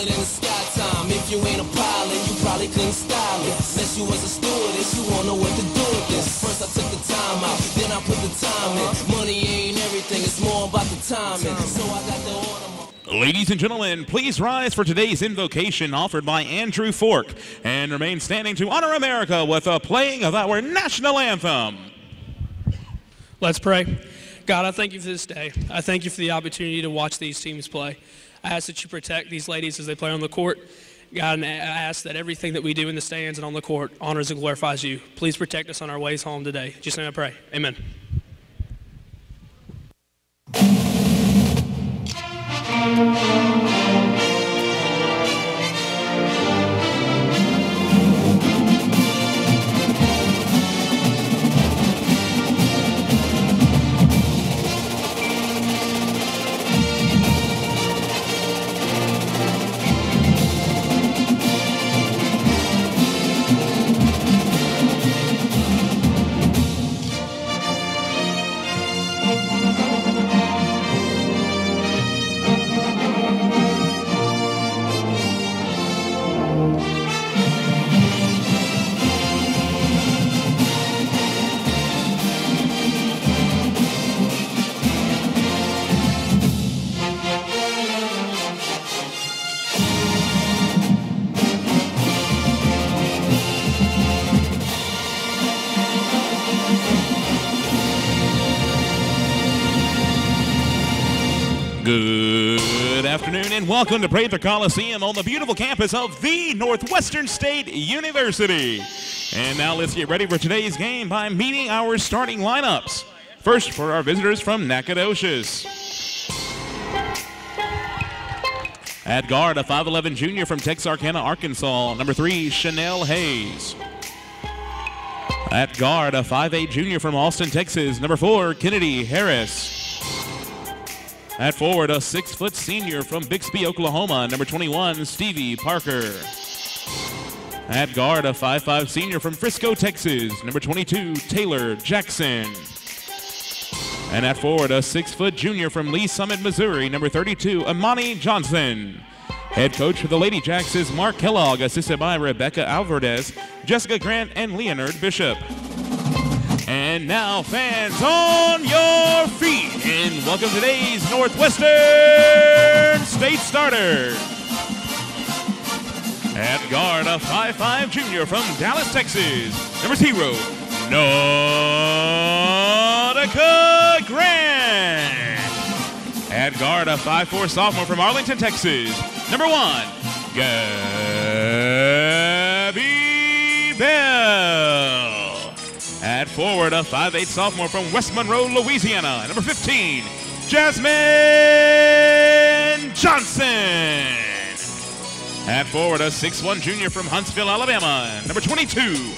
it in the sky time. If you ain't a pilot, you probably couldn't style it. Unless you was a stewardess, you won't know what to do with this. First I took the time out, then I put the time in. Money ain't everything, it's more about the timing. So I got the order. Ladies and gentlemen, please rise for today's invocation offered by Andrew Fork and remain standing to honor America with a playing of our national anthem. Let's pray. God, I thank you for this day. I thank you for the opportunity to watch these teams play. I ask that you protect these ladies as they play on the court. God, and I ask that everything that we do in the stands and on the court honors and glorifies you. Please protect us on our ways home today. Just name I pray. Amen. Good afternoon and welcome to Prather Coliseum on the beautiful campus of the Northwestern State University. And now let's get ready for today's game by meeting our starting lineups. First for our visitors from Nacogdoches. At guard, a 5'11 junior from Texarkana, Arkansas, number 3, Chanel Hayes. At guard, a 5'8 junior from Austin, Texas, number 4, Kennedy Harris. At forward, a 6-foot senior from Bixby, Oklahoma, number 21, Stevie Parker. At guard, a 5'5 senior from Frisco, Texas, number 22, Taylor Jackson. And at forward, a 6-foot junior from Lee Summit, Missouri, number 32, Amani Johnson. Head coach for the Lady Jacks is Mark Kellogg, assisted by Rebecca Alvarez, Jessica Grant, and Leonard Bishop. And now, fans, on your feet, and welcome to today's Northwestern State starter. At guard, a 5'5 junior from Dallas, Texas, number 0, Nautica Grant. At guard, a 5'4 sophomore from Arlington, Texas, number 1, Gabby Bell. At forward, a 5'8 sophomore from West Monroe, Louisiana, number 15, Jasmine Johnson. At forward, a 6'1 junior from Huntsville, Alabama, number 22,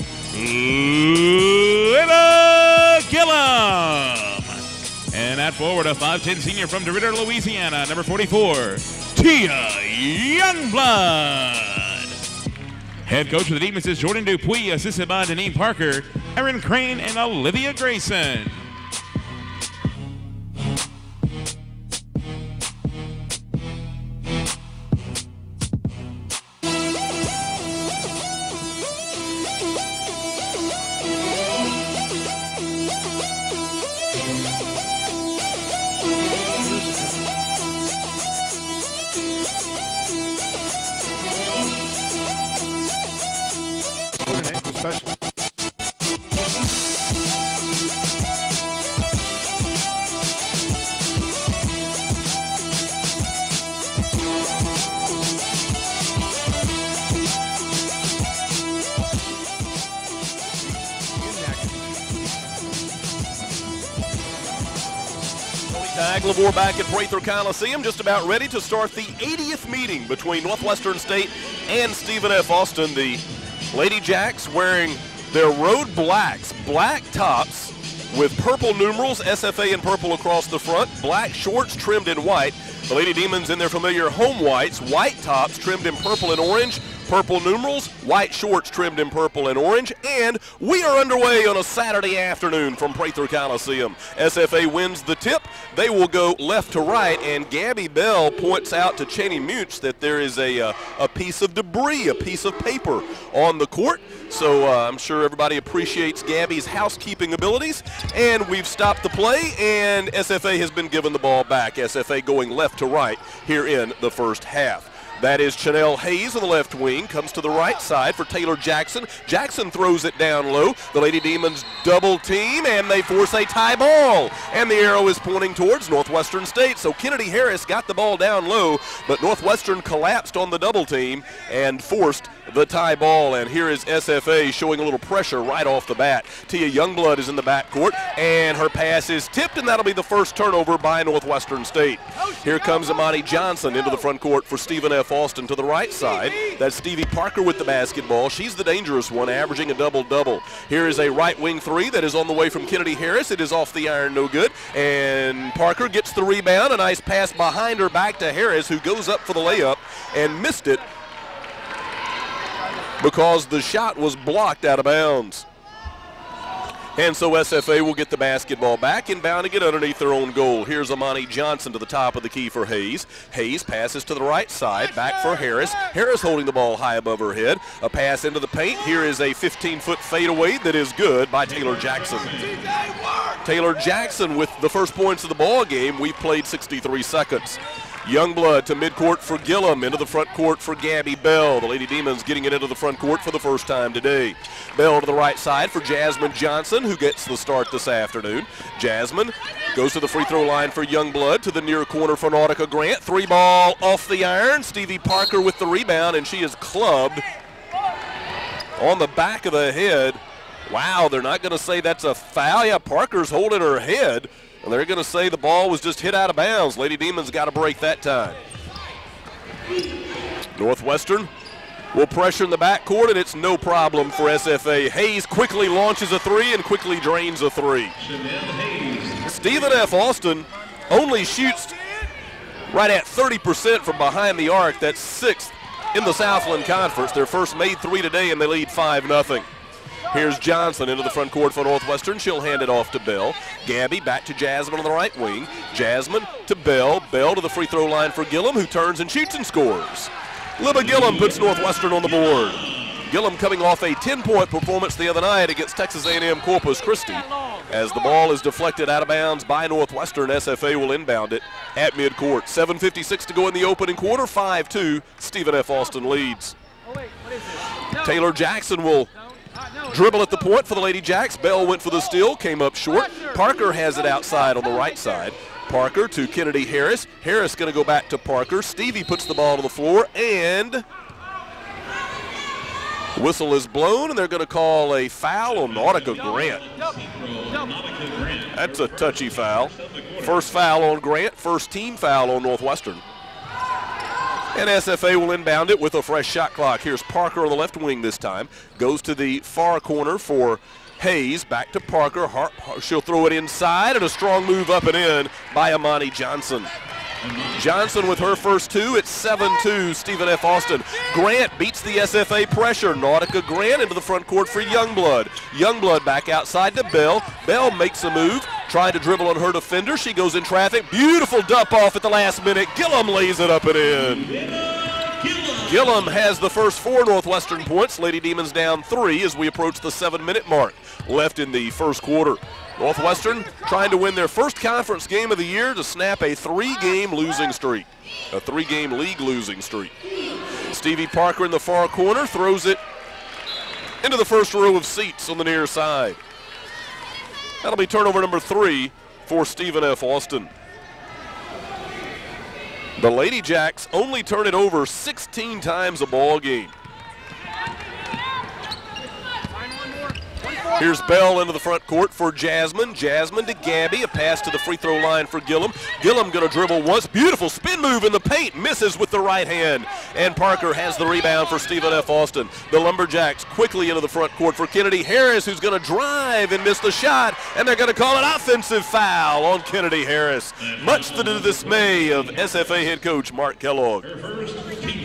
Lila Gillum. And at forward, a 5'10 senior from DeRidder, Louisiana, number 44, Tia Youngblood. Head coach of the Demons is Jordan Dupuis, assisted by Deneen Parker, Erin Crane, and Olivia Grayson. We're back at Prather Coliseum, just about ready to start the 80th meeting between Northwestern State and Stephen F. Austin. The Lady Jacks wearing their road blacks, black tops with purple numerals, SFA in purple across the front, black shorts trimmed in white. The Lady Demons in their familiar home whites, white tops trimmed in purple and orange, purple numerals, white shorts trimmed in purple and orange, and we are underway on a Saturday afternoon from Prather Coliseum. SFA wins the tip. They will go left to right, and Gabby Bell points out to Cheney Mutch that there is a piece of debris, a piece of paper on the court. So I'm sure everybody appreciates Gabby's housekeeping abilities. And we've stopped the play, and SFA has been given the ball back. SFA going left to right here in the first half. That is Chanel Hayes on the left wing, comes to the right side for Taylor Jackson. Jackson throws it down low. The Lady Demons double team, and they force a tie ball. And the arrow is pointing towards Northwestern State. So Kennedy Harris got the ball down low, but Northwestern collapsed on the double team and forced the tie ball. And here is SFA showing a little pressure right off the bat. Tia Youngblood is in the backcourt, and her pass is tipped, and that'll be the first turnover by Northwestern State. Here comes Amani Johnson into the front court for Stephen F. Austin to the right side. That's Stevie Parker with the basketball. She's the dangerous one, averaging a double-double. Here is a right wing three that is on the way from Kennedy Harris. It is off the iron, no good. And Parker gets the rebound. A nice pass behind her back to Harris, who goes up for the layup and missed it because the shot was blocked out of bounds. And so SFA will get the basketball back, inbound to get underneath their own goal. Here's Amani Johnson to the top of the key for Hayes. Hayes passes to the right side, back for Harris. Harris holding the ball high above her head. A pass into the paint. Here is a 15-foot fadeaway that is good by Taylor Jackson. Taylor Jackson with the first points of the ball game. We've played 63 seconds. Youngblood to midcourt for Gillum, into the front court for Gabby Bell. The Lady Demons getting it into the front court for the first time today. Bell to the right side for Jasmine Johnson, who gets the start this afternoon. Jasmine goes to the free throw line for Youngblood, to the near corner for Nautica Grant. Three ball off the iron. Stevie Parker with the rebound, and she is clubbed on the back of the head. Wow, they're not going to say that's a foul. Yeah, Parker's holding her head. And they're going to say the ball was just hit out of bounds. Lady Demons got a break that time. Northwestern will pressure in the backcourt, and it's no problem for SFA. Hayes quickly launches a three and quickly drains a three. Stephen F. Austin only shoots right at 30% from behind the arc. That's sixth in the Southland Conference. Their first made three today, and they lead 5-0. Here's Johnson into the front court for Northwestern. She'll hand it off to Bell. Gabby back to Jasmine on the right wing. Jasmine to Bell. Bell to the free throw line for Gillum, who turns and shoots and scores. Libba Gillum puts Northwestern on the board. Gillum coming off a 10-point performance the other night against Texas A&M Corpus Christi. As the ball is deflected out of bounds by Northwestern, SFA will inbound it at midcourt. 7:56 to go in the opening quarter. 5-2. Stephen F. Austin leads. Taylor Jackson will dribble at the point for the Lady Jacks. Bell went for the steal, came up short. Parker has it outside on the right side. Parker to Kennedy Harris. Harris going to go back to Parker. Stevie puts the ball on the floor, and whistle is blown, and they're going to call a foul on Nautica Grant. That's a touchy foul. First foul on Grant, first team foul on Northwestern. And SFA will inbound it with a fresh shot clock. Here's Parker on the left wing this time. Goes to the far corner for Hayes. Back to Parker. She'll throw it inside, and a strong move up and in by Amani Johnson. Johnson with her first two. It's 7-2, Stephen F. Austin. Grant beats the SFA pressure. Nautica Grant into the front court for Youngblood. Youngblood back outside to Bell. Bell makes a move, trying to dribble on her defender. She goes in traffic. Beautiful dump off at the last minute. Gillum lays it up and in. Gillum has the first 4 Northwestern points. Lady Demons down 3 as we approach the 7-minute mark left in the first quarter. Northwestern trying to win their first conference game of the year to snap a 3-game losing streak, a 3-game league losing streak. Stevie Parker in the far corner throws it into the first row of seats on the near side. That'll be turnover number 3 for Stephen F. Austin. The Lady Jacks only turn it over 16 times a ball game. Here's Bell into the front court for Jasmine. Jasmine to Gabby. A pass to the free throw line for Gillum. Gillum going to dribble once. Beautiful spin move in the paint. Misses with the right hand. And Parker has the rebound for Stephen F. Austin. The Lumberjacks quickly into the front court for Kennedy Harris, who's going to drive and miss the shot. And they're going to call an offensive foul on Kennedy Harris, much to the dismay of SFA head coach Mark Kellogg.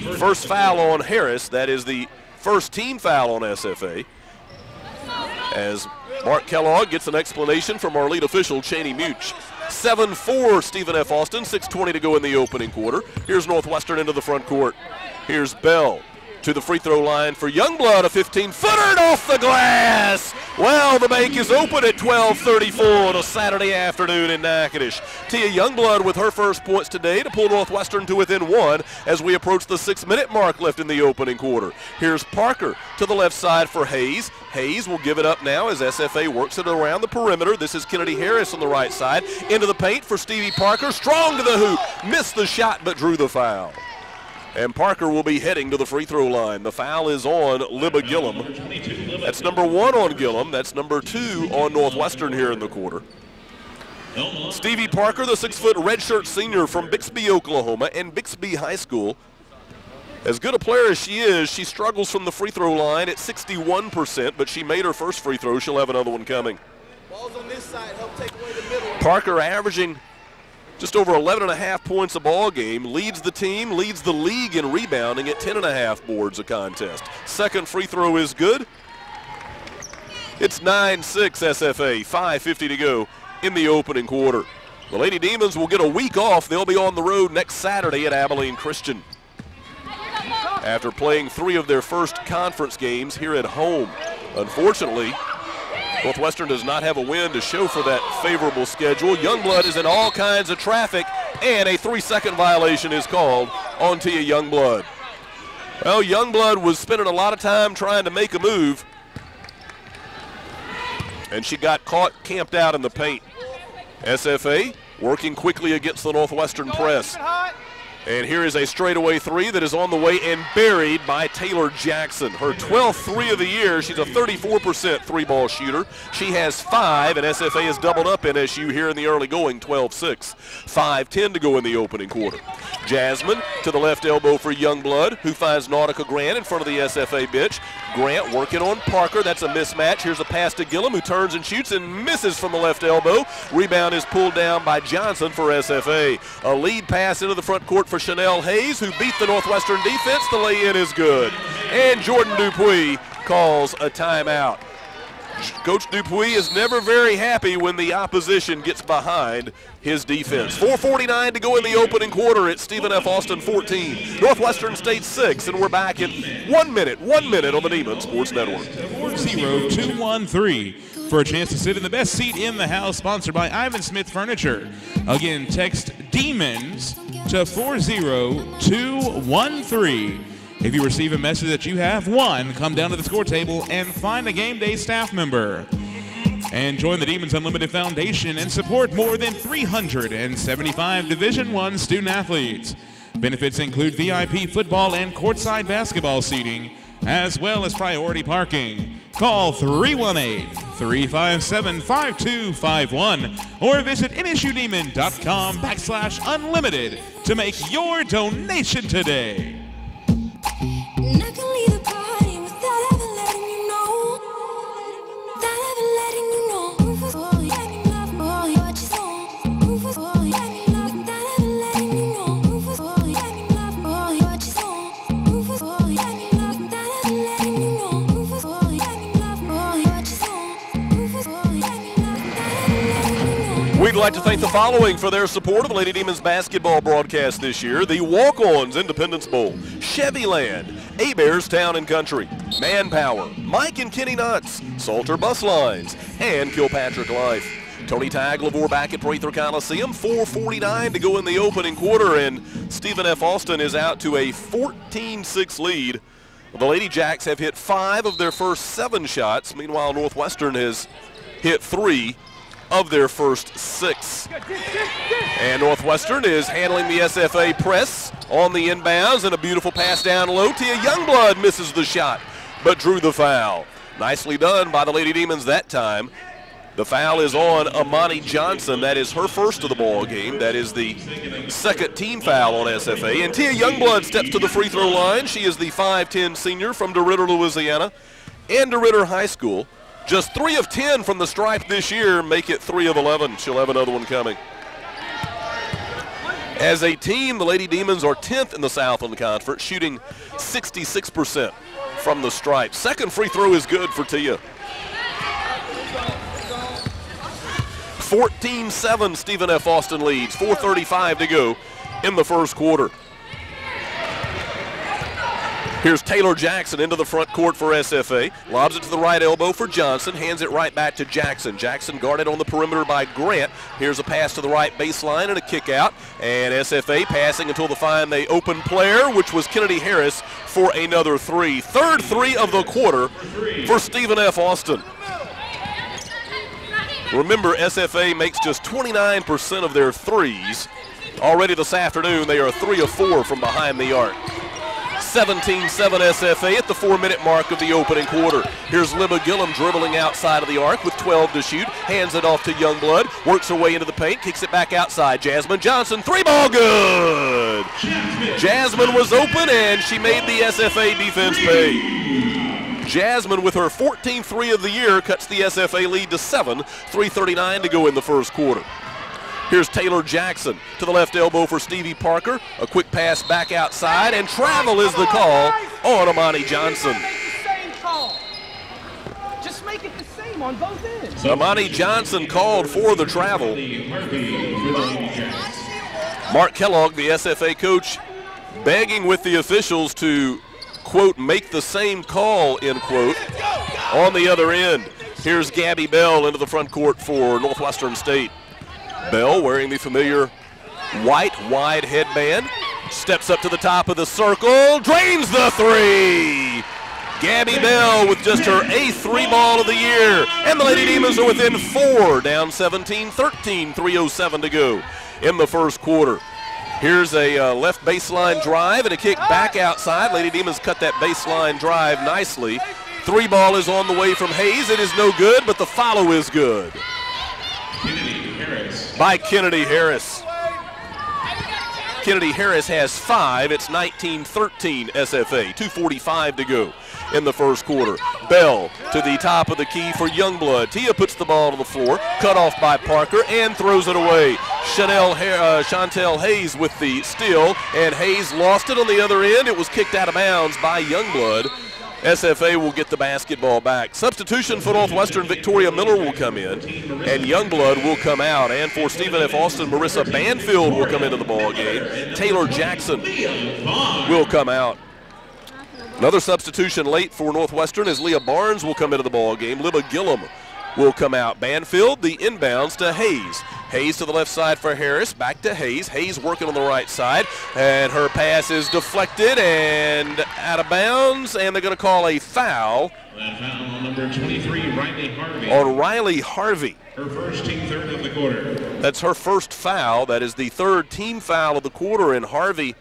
First foul on Harris. That is the first team foul on SFA. As Mark Kellogg gets an explanation from our lead official, Cheney Much. 7-4 Stephen F. Austin, 6:20 to go in the opening quarter. Here's Northwestern into the front court. Here's Bell to the free throw line for Youngblood, a 15-footer off the glass. Well, the bank is open at 12:34 on a Saturday afternoon in Natchitoches. Tia Youngblood with her first points today to pull Northwestern to within one as we approach the 6-minute mark left in the opening quarter. Here's Parker to the left side for Hayes. Hayes will give it up now as SFA works it around the perimeter. This is Kennedy Harris on the right side. Into the paint for Stevie Parker. Strong to the hoop. Missed the shot but drew the foul. And Parker will be heading to the free throw line. The foul is on Libba Gillum. That's number 1 on Gillum. That's number 2 on Northwestern here in the quarter. Stevie Parker, the 6-foot redshirt senior from Bixby, Oklahoma, and Bixby High School. As good a player as she is, she struggles from the free throw line at 61%, but she made her first free throw. She'll have another one coming. Balls on this side, help take away the middle. Parker averaging just over 11.5 points a ball game, leads the team, leads the league in rebounding at 10.5 boards a contest. Second free throw is good. It's 9-6 SFA, 5:50 to go in the opening quarter. The Lady Demons will get a week off. They'll be on the road next Saturday at Abilene Christian, after playing 3 of their first conference games here at home. Unfortunately, Northwestern does not have a win to show for that favorable schedule. Youngblood is in all kinds of traffic, and a 3-second violation is called on Tia Youngblood. Well, Youngblood was spending a lot of time trying to make a move, and she got caught camped out in the paint. SFA working quickly against the Northwestern press. And here is a straightaway 3 that is on the way and buried by Taylor Jackson. Her 12th 3 of the year. She's a 34% 3-ball shooter. She has 5, and SFA has doubled up NSU here in the early going, 12-6. 5:10 to go in the opening quarter. Jasmine to the left elbow for Youngblood, who finds Nautica Grant in front of the SFA bench. Grant working on Parker. That's a mismatch. Here's a pass to Gillum, who turns and shoots and misses from the left elbow. Rebound is pulled down by Johnson for SFA. A lead pass into the front court for Chanel Hayes, who beat the Northwestern defense. The lay-in is good. And Jordan Dupuis calls a timeout. Coach Dupuis is never very happy when the opposition gets behind his defense. 4:49 to go in the opening quarter. It's Stephen F. Austin 14, Northwestern State 6, and we're back in 1 minute on the Demon Sports Network. 40213 for a chance to sit in the best seat in the house, sponsored by Ivan Smith Furniture. Again, text DEMONS to 40213. If you receive a message that you have won, come down to the score table and find a game day staff member. And join the Demons Unlimited Foundation and support more than 375 Division I student athletes. Benefits include VIP football and courtside basketball seating, as well as priority parking. Call 318-357-5251 or visit nsudemon.com/unlimited to make your donation today. And I can leave the party without ever letting you know. Without ever letting you know. Move us all, let me love more, what you saw. Move us all, let me love, without ever letting you know. Move us all, let me love more, what you saw. Move us all, let me love, without ever letting you know. Move us all, let me love more, what you saw. Move us all, let me love, without ever letting you know. We'd like to thank the following for their support of the Lady Demons basketball broadcast this year. The Walk-Ons Independence Bowl, Chevyland, A-Bears Town and Country, Manpower, Mike and Kenny Nuts, Salter Bus Lines, and Kilpatrick Life. Tony Tagliavore back at Prather Coliseum, 4:49 to go in the opening quarter, and Stephen F. Austin is out to a 14-6 lead. The Lady Jacks have hit 5 of their first 7 shots. Meanwhile, Northwestern has hit 3 of their first 6. And Northwestern is handling the SFA press on the inbounds, and a beautiful pass down low. Tia Youngblood misses the shot, but drew the foul. Nicely done by the Lady Demons that time. The foul is on Amani Johnson. That is her first of the ball game. That is the second team foul on SFA. And Tia Youngblood steps to the free throw line. She is the 5'10 senior from DeRidder, Louisiana, and DeRidder High School. Just 3 of 10 from the stripe this year, make it 3 of 11. She'll have another one coming. As a team, the Lady Demons are 10th in the Southland Conference, shooting 66% from the stripe. Second free throw is good for Tia. 14-7, Stephen F. Austin leads. 4:35 to go in the first quarter. Here's Taylor Jackson into the front court for SFA. Lobs it to the right elbow for Johnson. Hands it right back to Jackson. Jackson guarded on the perimeter by Grant. Here's a pass to the right baseline and a kick out. And SFA passing until they find the open player, which was Kennedy Harris, for another three. Third three of the quarter for Stephen F. Austin. Remember, SFA makes just 29% of their threes. Already this afternoon, they are 3 of 4 from behind the arc. 17-7 SFA at the 4-minute mark of the opening quarter. Here's Libba Gillum dribbling outside of the arc with 12 to shoot. Hands it off to Youngblood. Works her way into the paint. Kicks it back outside. Jasmine Johnson. 3-ball good. Jasmine was open and she made the SFA defense pay. Jasmine with her 14th three of the year cuts the SFA lead to 7. 3:39 to go in the first quarter. Here's Taylor Jackson to the left elbow for Stevie Parker. A quick pass back outside, and travel is the call on Amani Johnson. Just make it the same on both ends. Amani Johnson called for the travel. Mark Kellogg, the SFA coach, begging with the officials to, quote, make the same call, end quote, on the other end. Here's Gabby Bell into the front court for Northwestern State. Bell wearing the familiar white wide headband, steps up to the top of the circle, drains the three. Gabby Bell with just her 8th three-ball of the year, and the Lady Demons are within 4, down 17-13, 3:07 to go in the first quarter. Here's a left baseline drive and a kick back outside. Lady Demons cut that baseline drive nicely. 3-ball is on the way from Hayes. It is no good, but the follow is good by Kennedy Harris. Kennedy Harris has 5. It's 19-13 SFA. 2:45 to go in the first quarter. Bell to the top of the key for Youngblood. Tia puts the ball to the floor, cut off by Parker, and throws it away. Chantel Hayes with the steal, and Hayes lost it on the other end. It was kicked out of bounds by Youngblood. SFA will get the basketball back. Substitution for Northwestern, Victoria Miller will come in, and Youngblood will come out. And for Stephen F. Austin, Marissa Banfield will come into the ball game. Taylor Jackson will come out. Another substitution late for Northwestern is Leah Barnes will come into the ball game. Libba Gillum will come out. Banfield, the inbounds to Hayes. Hayes to the left side for Harris. Back to Hayes. Hayes working on the right side. And her pass is deflected and out of bounds. And they're going to call a foul. That foul on number 23, Riley Harvey. On Riley Harvey. Her first team third of the quarter. That's her first foul. That is the third team foul of the quarter. And Harvey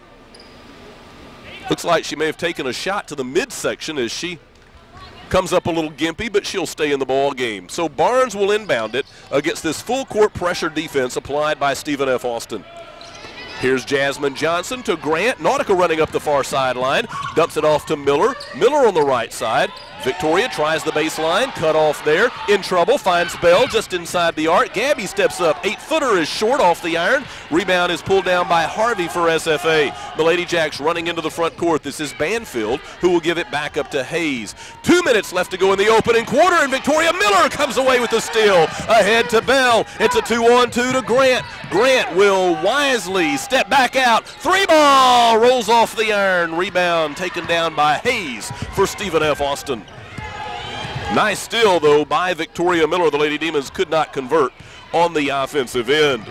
looks like she may have taken a shot to the midsection as she comes up a little gimpy, but she'll stay in the ball game. So Barnes will inbound it against this full court pressure defense applied by Stephen F. Austin. Here's Jasmine Johnson to Grant. Nautica running up the far sideline, dumps it off to Miller. Miller on the right side. Victoria tries the baseline, cut off there, in trouble, finds Bell just inside the arc. Gabby steps up, 8-footer is short off the iron. Rebound is pulled down by Harvey for SFA. The Lady Jacks running into the front court. This is Banfield, who will give it back up to Hayes. 2 minutes left to go in the opening quarter, and Victoria Miller comes away with the steal. Ahead to Bell. It's a 2-on-2 to Grant. Grant will wisely step back out. 3-ball rolls off the iron. Rebound taken down by Hayes for Stephen F. Austin. Nice steal, though, by Victoria Miller. The Lady Demons could not convert on the offensive end.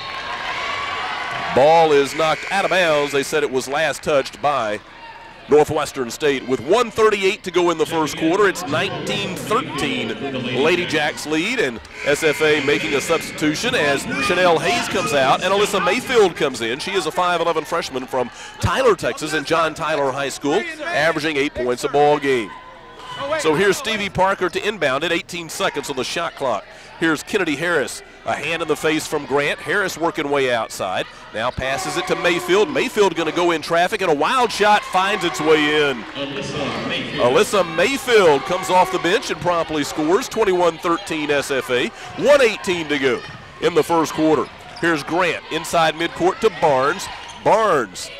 Ball is knocked out of bounds. They said it was last touched by Northwestern State. With 1:38 to go in the first quarter, it's 19-13 Lady Jacks lead, and SFA making a substitution as Chanel Hayes comes out and Alyssa Mayfield comes in. She is a 5'11 freshman from Tyler, Texas, and John Tyler High School, averaging 8 points a ball game. So here's Stevie Parker to inbound it, 18 seconds on the shot clock. Here's Kennedy Harris, a hand in the face from Grant. Harris working way outside. Now passes it to Mayfield. Mayfield going to go in traffic, and a wild shot finds its way in. Alyssa Mayfield comes off the bench and promptly scores. 21-13 SFA. 1:18 to go in the first quarter. Here's Grant inside midcourt to Barnes. Barnes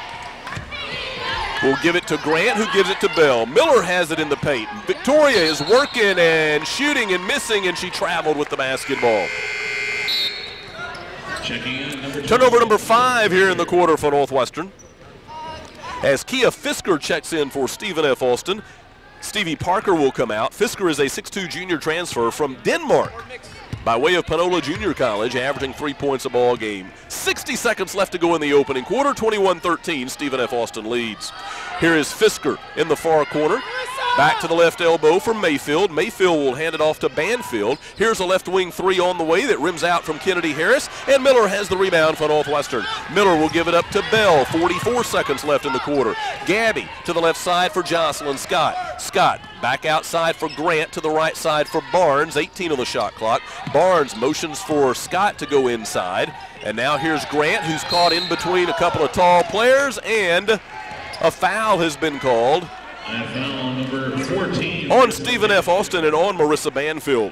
will give it to Grant, who gives it to Bell. Miller has it in the paint. Victoria is working and shooting and missing, and she traveled with the basketball. Turnover number 5 here in the quarter for Northwestern. As Kia Fisker checks in for Stephen F. Austin, Stevie Parker will come out. Fisker is a 6'2 junior transfer from Denmark by way of Panola Junior College, averaging 3 points a ball game. 60 seconds left to go in the opening quarter. 21-13, Stephen F. Austin leads. Here is Fisker in the far corner. Back to the left elbow for Mayfield. Mayfield will hand it off to Banfield. Here's a left wing 3 on the way that rims out from Kennedy Harris, and Miller has the rebound for Northwestern. Miller will give it up to Bell. 44 seconds left in the quarter. Gabby to the left side for Jocelyn Scott. Scott back outside for Grant, to the right side for Barnes. 18 on the shot clock. Barnes motions for Scott to go inside, and now here's Grant, who's caught in between a couple of tall players, and a foul has been called Foul number 14. on Stephen F. Austin and on Marissa Banfield.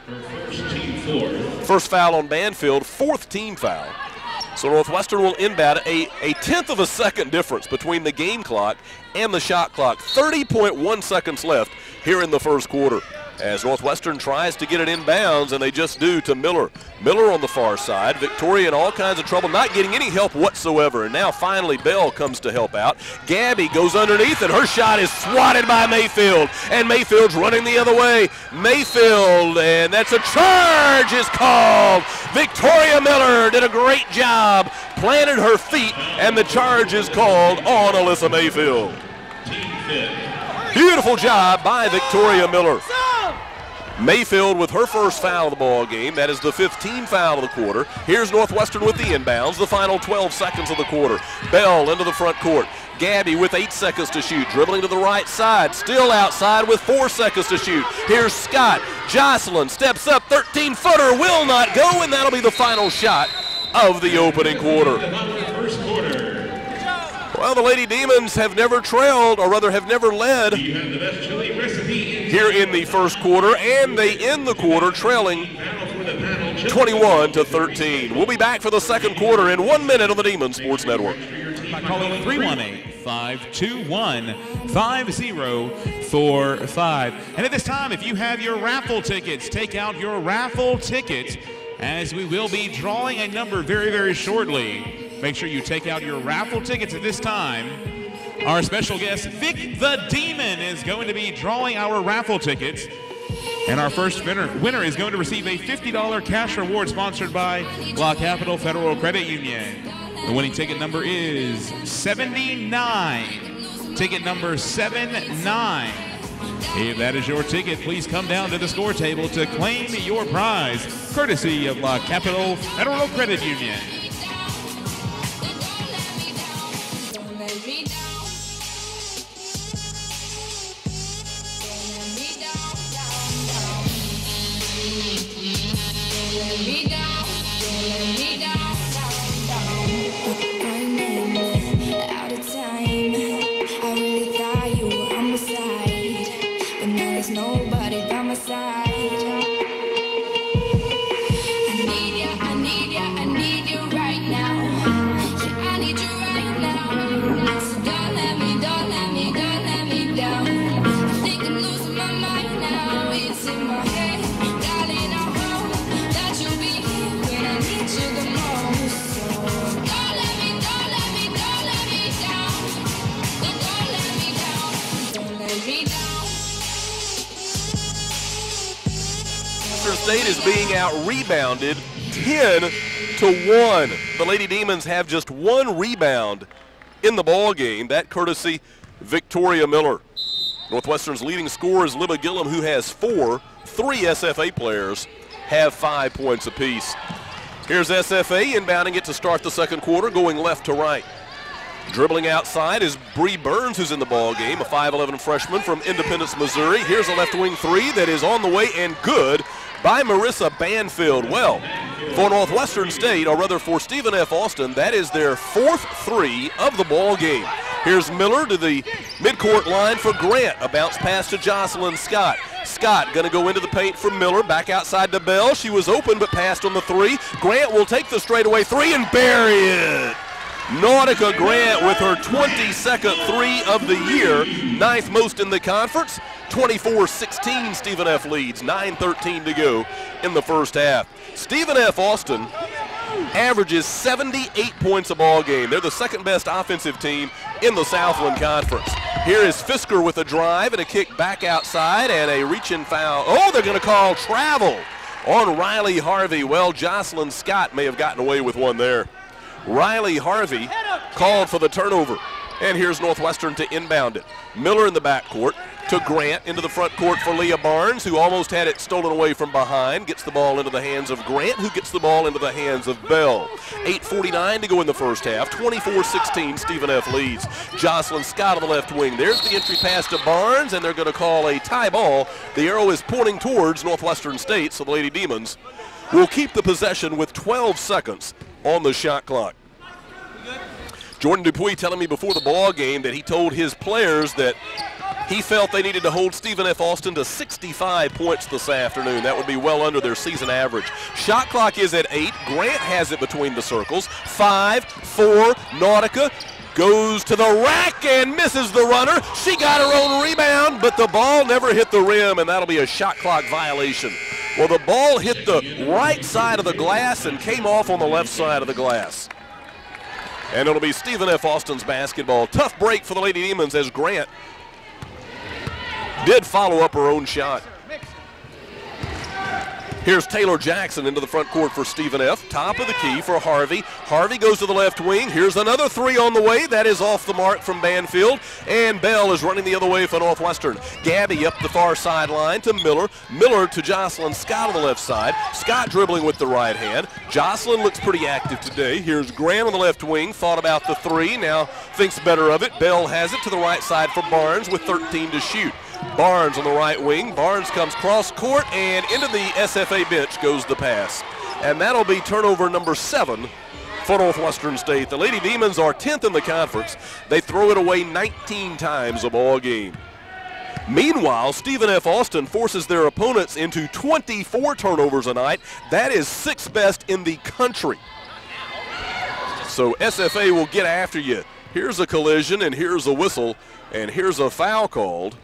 First foul on Banfield, 4th team foul. So Northwestern will inbound a 1/10 of a second difference between the game clock and the shot clock. 30.1 seconds left here in the first quarter, as Northwestern tries to get it inbounds, and they just do to Miller. Miller on the far side. Victoria in all kinds of trouble, not getting any help whatsoever. And now finally Bell comes to help out. Gabby goes underneath, and her shot is swatted by Mayfield. And Mayfield's running the other way. Mayfield, and that's a charge is called. Victoria Miller did a great job, planted her feet, and the charge is called on Alyssa Mayfield. Beautiful job by Victoria Miller. Mayfield with her first foul of the ball game. That is the 15th foul of the quarter. Here's Northwestern with the inbounds, the final 12 seconds of the quarter. Bell into the front court. Gabby with 8 seconds to shoot, dribbling to the right side, still outside with 4 seconds to shoot. Here's Scott. Jocelyn steps up, 13-footer, will not go, and that'll be the final shot of the opening quarter. Well, the Lady Demons have never trailed, or rather have never led here in the first quarter, and they end the quarter trailing 21-13. We'll be back for the second quarter in 1 minute on the Demon Sports Network. By calling 318-521-5045. And at this time, if you have your raffle tickets, take out your raffle tickets, as we will be drawing a number very, very shortly. Make sure you take out your raffle tickets at this time. Our special guest, Vic the Demon, is going to be drawing our raffle tickets. And our first winner is going to receive a $50 cash reward sponsored by La Capital Federal Credit Union. The winning ticket number is 79. Ticket number 79. If that is your ticket, please come down to the score table to claim your prize, courtesy of La Capital Federal Credit Union. State is being out-rebounded 10-1. The Lady Demons have just 1 rebound in the ball game. That courtesy Victoria Miller. Northwestern's leading scorer is Libba Gillum, who has 4. 3 SFA players have 5 points apiece. Here's SFA inbounding it to start the second quarter, going left to right. Dribbling outside is Bree Burns, who's in the ball game, a 5'11 freshman from Independence, Missouri. Here's a left wing 3 that is on the way and good by Marissa Banfield. Well, for Northwestern State, or rather for Stephen F. Austin, that is their 4th 3 of the ball game. Here's Miller to the midcourt line for Grant. A bounce pass to Jocelyn Scott. Scott going to go into the paint from Miller. Back outside to Bell. She was open but passed on the three. Grant will take the straightaway three and bury it. Nautica Grant with her 22nd three of the year, 9th most in the conference. 24-16 Stephen F. leads, 9:13 to go in the first half. Stephen F. Austin averages 78 points a ball game. They're the second best offensive team in the Southland Conference. Here is Fisker with a drive and a kick back outside and a reach-in foul. Oh, they're going to call travel on Riley Harvey. Well, Jocelyn Scott may have gotten away with one there. Riley Harvey called for the turnover. And here's Northwestern to inbound it. Miller in the backcourt to Grant into the front court for Leah Barnes, who almost had it stolen away from behind. Gets the ball into the hands of Grant, who gets the ball into the hands of Bell. 8:49 to go in the first half. 24-16, Stephen F. leads. Jocelyn Scott on the left wing. There's the entry pass to Barnes, and they're going to call a tie ball. The arrow is pointing towards Northwestern State, so the Lady Demons will keep the possession with 12 seconds on the shot clock. Jordan Dupuis telling me before the ball game that he told his players that he felt they needed to hold Stephen F. Austin to 65 points this afternoon. That would be well under their season average. Shot clock is at 8. Grant has it between the circles. 5, 4, Nautica goes to the rack and misses the runner. She got her own rebound, but the ball never hit the rim, and that'll be a shot clock violation. Well, the ball hit the right side of the glass and came off on the left side of the glass. And it'll be Stephen F. Austin's basketball. Tough break for the Lady Demons as Grant did follow up her own shot. Here's Taylor Jackson into the front court for Stephen F. Top of the key for Harvey. Harvey goes to the left wing. Here's another three on the way. That is off the mark from Banfield. And Bell is running the other way for Northwestern. Gabby up the far sideline to Miller. Miller to Jocelyn Scott on the left side. Scott dribbling with the right hand. Jocelyn looks pretty active today. Here's Graham on the left wing. Thought about the three. Now thinks better of it. Bell has it to the right side for Barnes with 13 to shoot. Barnes on the right wing. Barnes comes cross court, and into the SFA bench goes the pass. And that'll be turnover number 7 for Northwestern State. The Lady Demons are 10th in the conference. They throw it away 19 times a ball game. Meanwhile, Stephen F. Austin forces their opponents into 24 turnovers a night. That is 6th best in the country. So SFA will get after you. Here's a collision, and here's a whistle, and here's a foul called.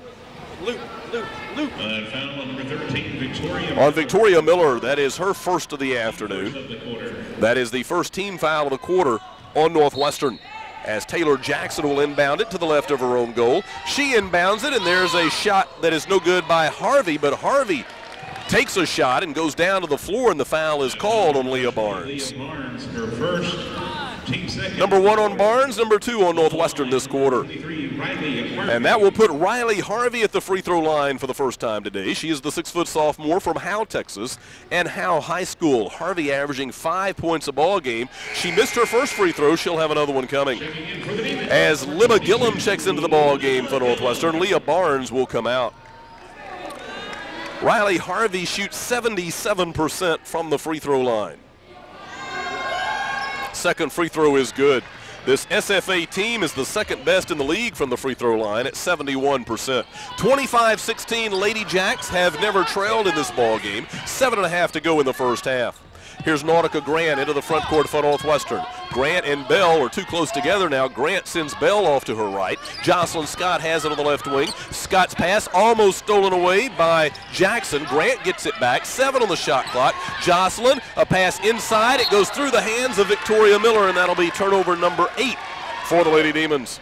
Foul on number 13, Victoria. On Victoria Miller. That is her first of the afternoon. That is the first team foul of the quarter on Northwestern, as Taylor Jackson will inbound it to the left of her own goal. She inbounds it, and there's a shot that is no good by Harvey, but Harvey takes a shot and goes down to the floor, and the foul is called on Leah Barnes. Leah Barnes, her first, team second. Number 1 on Barnes, number 2 on Northwestern this quarter. And that will put Riley Harvey at the free throw line for the first time today. She is the 6-foot sophomore from Howe, Texas, and Howe High School. Harvey averaging 5 points a ball game. She missed her first free throw. She'll have another one coming. As Libba Gillum checks into the ball game for Northwestern, Leah Barnes will come out. Riley Harvey shoots 77% from the free throw line. Second free throw is good. This SFA team is the second best in the league from the free throw line at 71%. 25-16 Lady Jacks have never trailed in this ball game. 7.5 to go in the first half. Here's Nautica Grant into the front court for Northwestern. Grant and Bell are too close together now. Grant sends Bell off to her right. Jocelyn Scott has it on the left wing. Scott's pass almost stolen away by Jackson. Grant gets it back. 7 on the shot clock. Jocelyn, a pass inside. It goes through the hands of Victoria Miller, and that'll be turnover number 8 for the Lady Demons.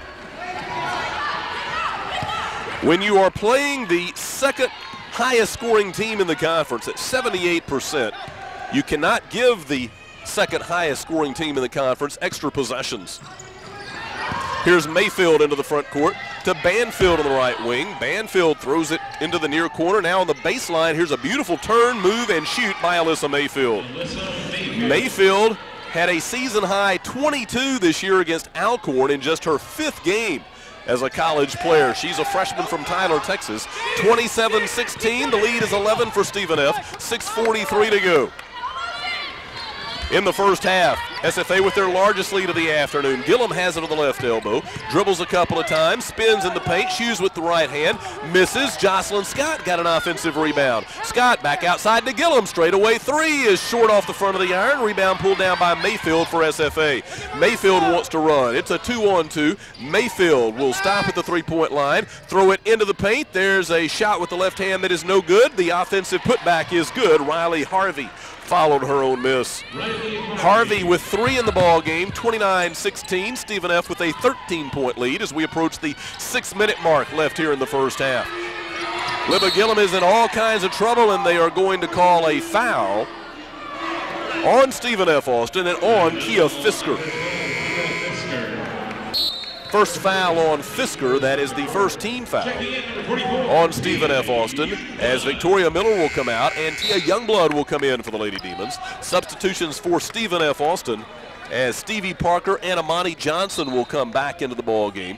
When you are playing the second highest scoring team in the conference at 78%, you cannot give the second highest scoring team in the conference extra possessions. Here's Mayfield into the front court to Banfield on the right wing. Banfield throws it into the near corner. Now on the baseline, here's a beautiful turn, move, and shoot by Alyssa Mayfield. Mayfield had a season-high 22 this year against Alcorn in just her 5th game as a college player. She's a freshman from Tyler, Texas. 27-16, the lead is 11 for Stephen F. 6:43 to go in the first half. SFA with their largest lead of the afternoon. Gillum has it on the left elbow, dribbles a couple of times, spins in the paint, shoots with the right hand, misses. Jocelyn Scott got an offensive rebound. Scott back outside to Gillum, straight away three is short off the front of the iron. Rebound pulled down by Mayfield for SFA. Mayfield wants to run. It's a 2-on-2. Mayfield will stop at the three-point line, throw it into the paint. There's a shot with the left hand that is no good. The offensive putback is good. Riley Harvey followed her own miss. Harvey with 3 in the ball game, 29-16. Stephen F. with a 13-point lead as we approach the 6-minute mark left here in the first half. Libba Gillum is in all kinds of trouble, and they are going to call a foul on Stephen F. Austin and on Kia Fisker. First foul on Fisker. That is the first team foul on Stephen F. Austin, as Victoria Miller will come out and Tia Youngblood will come in for the Lady Demons. Substitutions for Stephen F. Austin as Stevie Parker and Amani Johnson will come back into the ball game.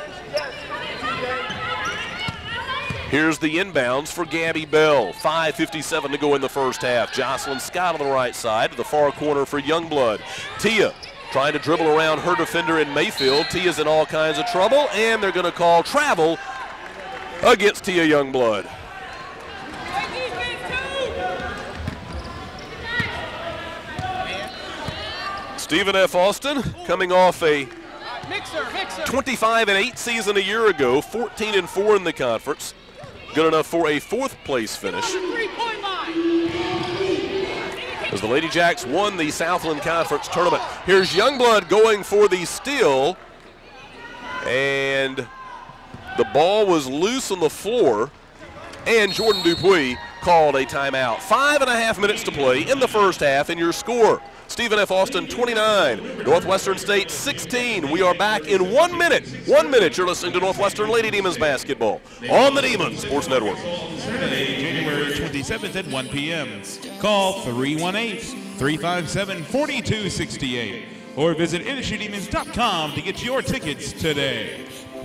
Here's the inbounds for Gabby Bell. 5:57 to go in the first half. Jocelyn Scott on the right side to the far corner for Youngblood. Tia trying to dribble around her defender in Mayfield. Tia's in all kinds of trouble, and they're going to call travel against Tia Youngblood. Stephen F. Austin coming off a 25-8 season a year ago, 14-4 in the conference. Good enough for a 4th place finish, as the Lady Jacks won the Southland Conference tournament. Here's Youngblood going for the steal, and the ball was loose on the floor, and Jordan Dupuis called a timeout. 5.5 minutes to play in the first half, and your score, Stephen F. Austin 29, Northwestern State 16. We are back in 1 minute. 1 minute, you're listening to Northwestern Lady Demons basketball on the Demons Sports Network. Saturday, January 27th at 1 p.m. Call 318-357-4268 or visit NSUDemons.com to get your tickets today.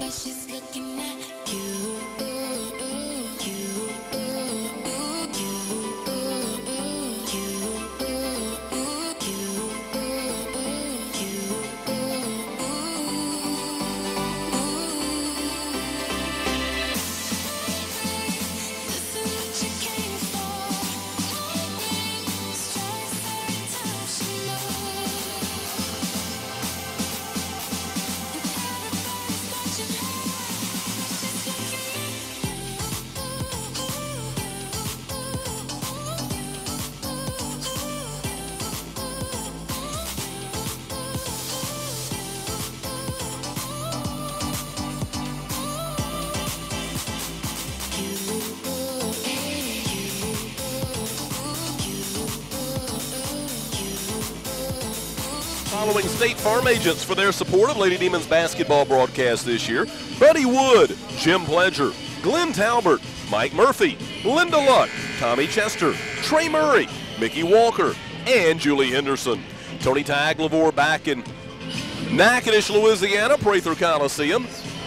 Following State Farm agents for their support of Lady Demons basketball broadcast this year: Buddy Wood, Jim Pledger, Glenn Talbert, Mike Murphy, Linda Luck, Tommy Chester, Trey Murray, Mickey Walker, and Julie Henderson. Tony Tagliavore back in Natchitoches, Louisiana, Prather Coliseum.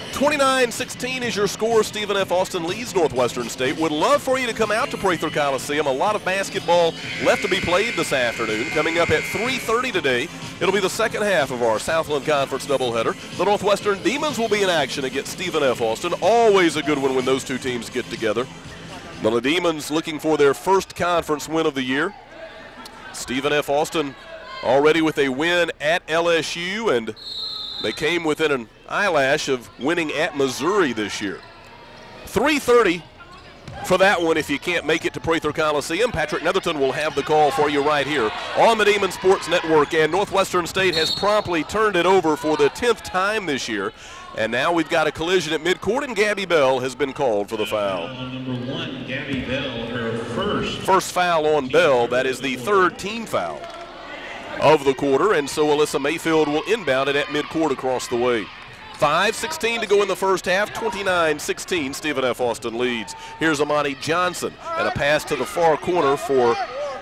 29-16 is your score. Stephen F. Austin leads Northwestern State. Would love for you to come out to Prather Coliseum. A lot of basketball left to be played this afternoon. Coming up at 3:30 today, it'll be the second half of our Southland Conference doubleheader. The Northwestern Demons will be in action against Stephen F. Austin. Always a good one when those two teams get together. The Demons looking for their first conference win of the year. Stephen F. Austin already with a win at LSU, and they came within an eyelash of winning at Missouri this year. 3:30 for that one if you can't make it to Prather Coliseum. Patrick Netherton will have the call for you right here on the Demon Sports Network. And Northwestern State has promptly turned it over for the 10th time this year. And now we've got a collision at midcourt, and Gabby Bell has been called for the foul. Number 1, Gabby Bell, her first. First foul on Bell. That is the 3rd team foul of the quarter, and so Alyssa Mayfield will inbound it at midcourt across the way. 5:16 to go in the first half. 29-16, Stephen F. Austin leads. Here's Amani Johnson, and a pass to the far corner for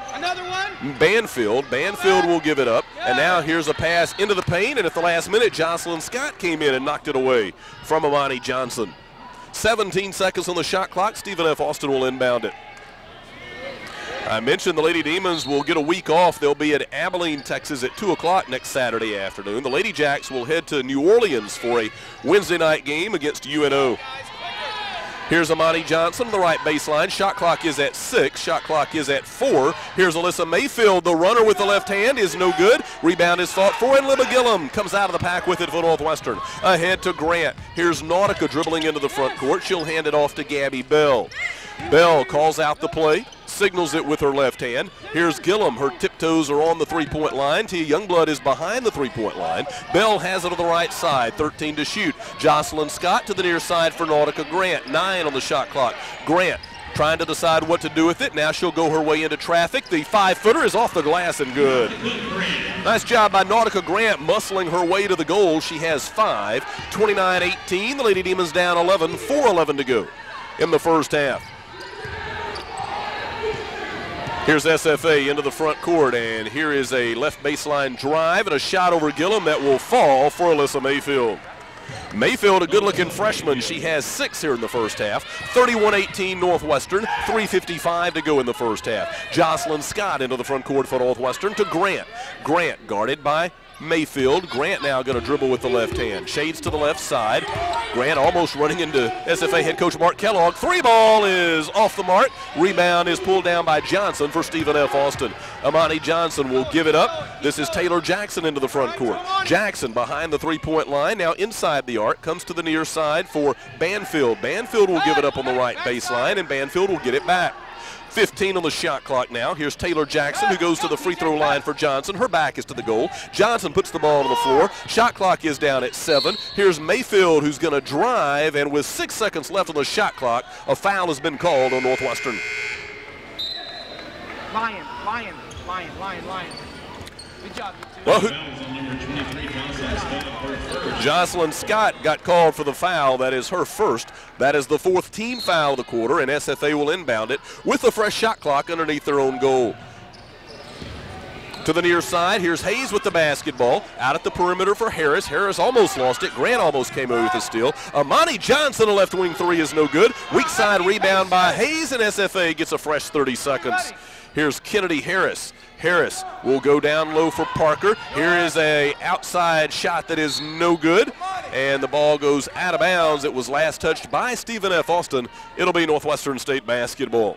Banfield. Banfield will give it up, and now here's a pass into the paint, and at the last minute, Jocelyn Scott came in and knocked it away from Amani Johnson. 17 seconds on the shot clock. Stephen F. Austin will inbound it. I mentioned the Lady Demons will get a week off. They'll be at Abilene, Texas at 2 o'clock next Saturday afternoon. The Lady Jacks will head to New Orleans for a Wednesday night game against UNO. Here's Amani Johnson on the right baseline. Shot clock is at 6. Shot clock is at 4. Here's Alyssa Mayfield. The runner with the left hand is no good. Rebound is fought for, and Libba Gillum comes out of the pack with it for Northwestern. Ahead to Grant. Here's Nautica dribbling into the front court. She'll hand it off to Gabby Bell. Bell calls out the play, signals it with her left hand. Here's Gillum. Her tiptoes are on the three-point line. Tia Youngblood is behind the three-point line. Bell has it on the right side, 13 to shoot. Jocelyn Scott to the near side for Nautica Grant, 9 on the shot clock. Grant trying to decide what to do with it. Now she'll go her way into traffic. The 5-footer is off the glass and good. Nice job by Nautica Grant muscling her way to the goal. She has 5, 29-18. The Lady Demons down 11, 4:11 to go in the first half. Here's SFA into the front court, and here is a left baseline drive and a shot over Gillum that will fall for Alyssa Mayfield. Mayfield, a good-looking freshman. She has 6 here in the first half. 31-18 Northwestern, 3:55 to go in the first half. Jocelyn Scott into the front court for Northwestern to Grant. Grant guarded by Mayfield. Grant now going to dribble with the left hand. Shades to the left side. Grant almost running into SFA head coach Mark Kellogg. 3-ball is off the mark. Rebound is pulled down by Johnson for Stephen F. Austin. Amani Johnson will give it up. This is Taylor Jackson into the front court. Jackson behind the three-point line. Now inside the arc. Comes to the near side for Banfield. Banfield will give it up on the right baseline, and Banfield will get it back. 15 on the shot clock now. Here's Taylor Jackson, who goes to the free throw line for Johnson. Her back is to the goal. Johnson puts the ball on the floor. Shot clock is down at 7. Here's Mayfield, who's going to drive, and with 6 seconds left on the shot clock, a foul has been called on Northwestern. Lion. Good job, you two. Well, Jocelyn Scott got called for the foul. That is her first. That is the 4th team foul of the quarter, and SFA will inbound it with a fresh shot clock underneath their own goal. To the near side, here's Hayes with the basketball. Out at the perimeter for Harris. Harris almost lost it. Grant almost came away with a steal. Amani Johnson, a left wing 3 is no good. Weak side rebound by Hayes, and SFA gets a fresh 30 seconds. Here's Kennedy Harris. Harris will go down low for Parker. Here is a outside shot that is no good, and the ball goes out of bounds. It was last touched by Stephen F. Austin. It'll be Northwestern State basketball.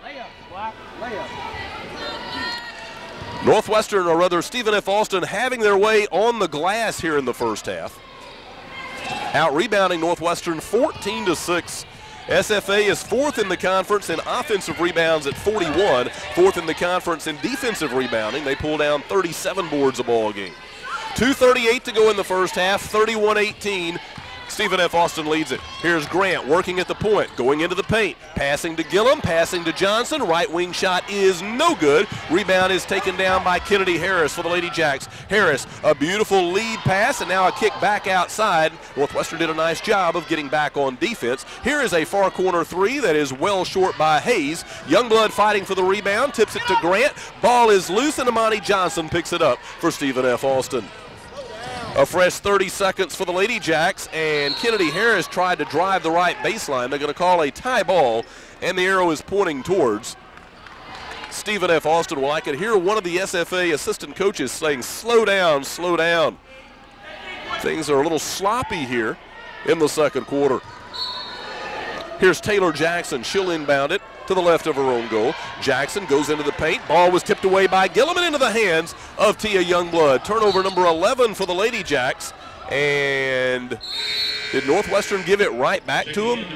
Northwestern, or rather Stephen F. Austin, having their way on the glass here in the first half. Out rebounding Northwestern 14-6. SFA is 4th in the conference in offensive rebounds at 41, 4th in the conference in defensive rebounding. They pull down 37 boards a ball game. 2:38 to go in the first half, 31-18. Stephen F. Austin leads it. Here's Grant working at the point, going into the paint, passing to Gillum, passing to Johnson. Right wing shot is no good. Rebound is taken down by Kennedy Harris for the Lady Jacks. Harris, a beautiful lead pass, and now a kick back outside. Northwestern did a nice job of getting back on defense. Here is a far corner 3 that is well short by Hayes. Youngblood fighting for the rebound, tips it to Grant. Ball is loose, and Amani Johnson picks it up for Stephen F. Austin. A fresh 30 seconds for the Lady Jacks, and Kennedy Harris tried to drive the right baseline. They're going to call a tie ball, and the arrow is pointing towards Stephen F. Austin. Well, I could hear one of the SFA assistant coaches saying, slow down, slow down. Things are a little sloppy here in the second quarter. Here's Taylor Jackson. She'll inbound it to the left of her own goal. Jackson goes into the paint. Ball was tipped away by Gillum and into the hands of Tia Youngblood. Turnover number 11 for the Lady Jacks. And did Northwestern give it right back to him?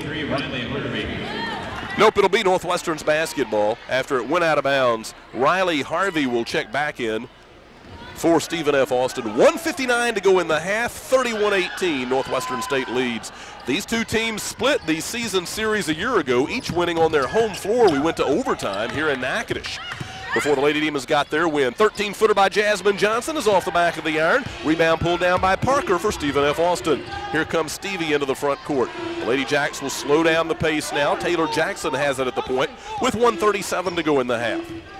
Nope, it'll be Northwestern's basketball after it went out of bounds. Riley Harvey will check back in for Stephen F. Austin. 1:59 to go in the half, 31-18, Northwestern State leads. These two teams split the season series a year ago, each winning on their home floor. We went to overtime here in Natchitoches before the Lady Demons got their win. 13-footer by Jasmine Johnson is off the back of the iron. Rebound pulled down by Parker for Stephen F. Austin. Here comes Stevie into the front court. The Lady Jacks will slow down the pace now. Taylor Jackson has it at the point with 1:37 to go in the half.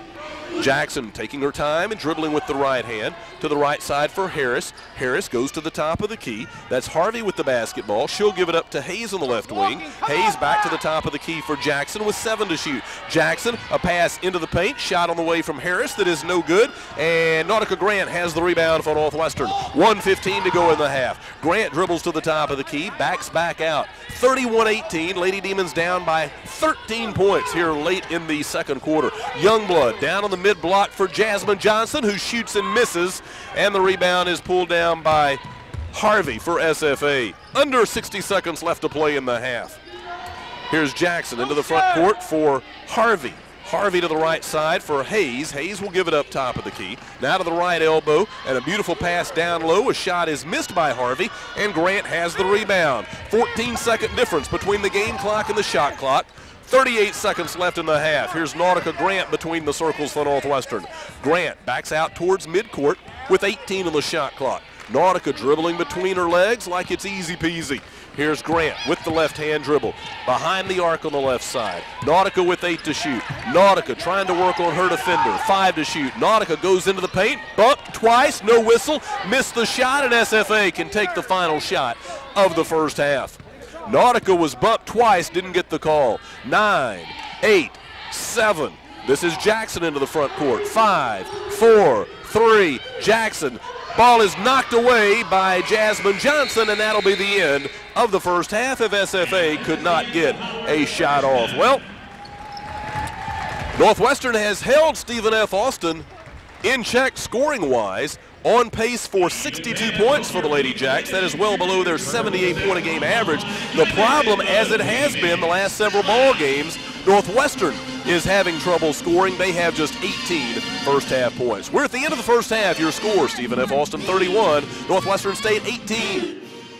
Jackson taking her time and dribbling with the right hand to the right side for Harris. Harris goes to the top of the key. That's Harvey with the basketball. She'll give it up to Hayes on the left wing. Hayes back to the top of the key for Jackson with 7 to shoot. Jackson, a pass into the paint, shot on the way from Harris that is no good, and Nautica Grant has the rebound for Northwestern. 1:15 to go in the half. Grant dribbles to the top of the key, backs back out. 31-18, Lady Demons down by 13 points here late in the second quarter. Youngblood down on the mid-block for Jasmine Johnson, who shoots and misses, and the rebound is pulled down by Harvey for SFA. Under 60 seconds left to play in the half. Here's Jackson into the front court for Harvey. Harvey to the right side for Hayes. Hayes will give it up top of the key. Now to the right elbow, and a beautiful pass down low. A shot is missed by Harvey, and Grant has the rebound. 14-second difference between the game clock and the shot clock. 38 seconds left in the half. Here's Nautica Grant between the circles for Northwestern. Grant backs out towards midcourt with 18 on the shot clock. Nautica dribbling between her legs like it's easy peasy. Here's Grant with the left-hand dribble. Behind the arc on the left side. Nautica with 8 to shoot. Nautica trying to work on her defender. 5 to shoot. Nautica goes into the paint. Bumped twice, no whistle. Missed the shot, and SFA can take the final shot of the first half. Nautica was bumped twice, didn't get the call. 9, 8, 7. This is Jackson into the front court. 5, 4, 3. Jackson. Ball is knocked away by Jasmine Johnson, and that'll be the end of the first half if SFA could not get a shot off. Well, Northwestern has held Stephen F. Austin in check scoring-wise, on pace for 62 points for the Lady Jacks. That is well below their 78-point-a-game average. The problem, as it has been the last several ball games, Northwestern is having trouble scoring. They have just 18 first-half points. We're at the end of the first half. Your score, Stephen F. Austin 31, Northwestern State 18.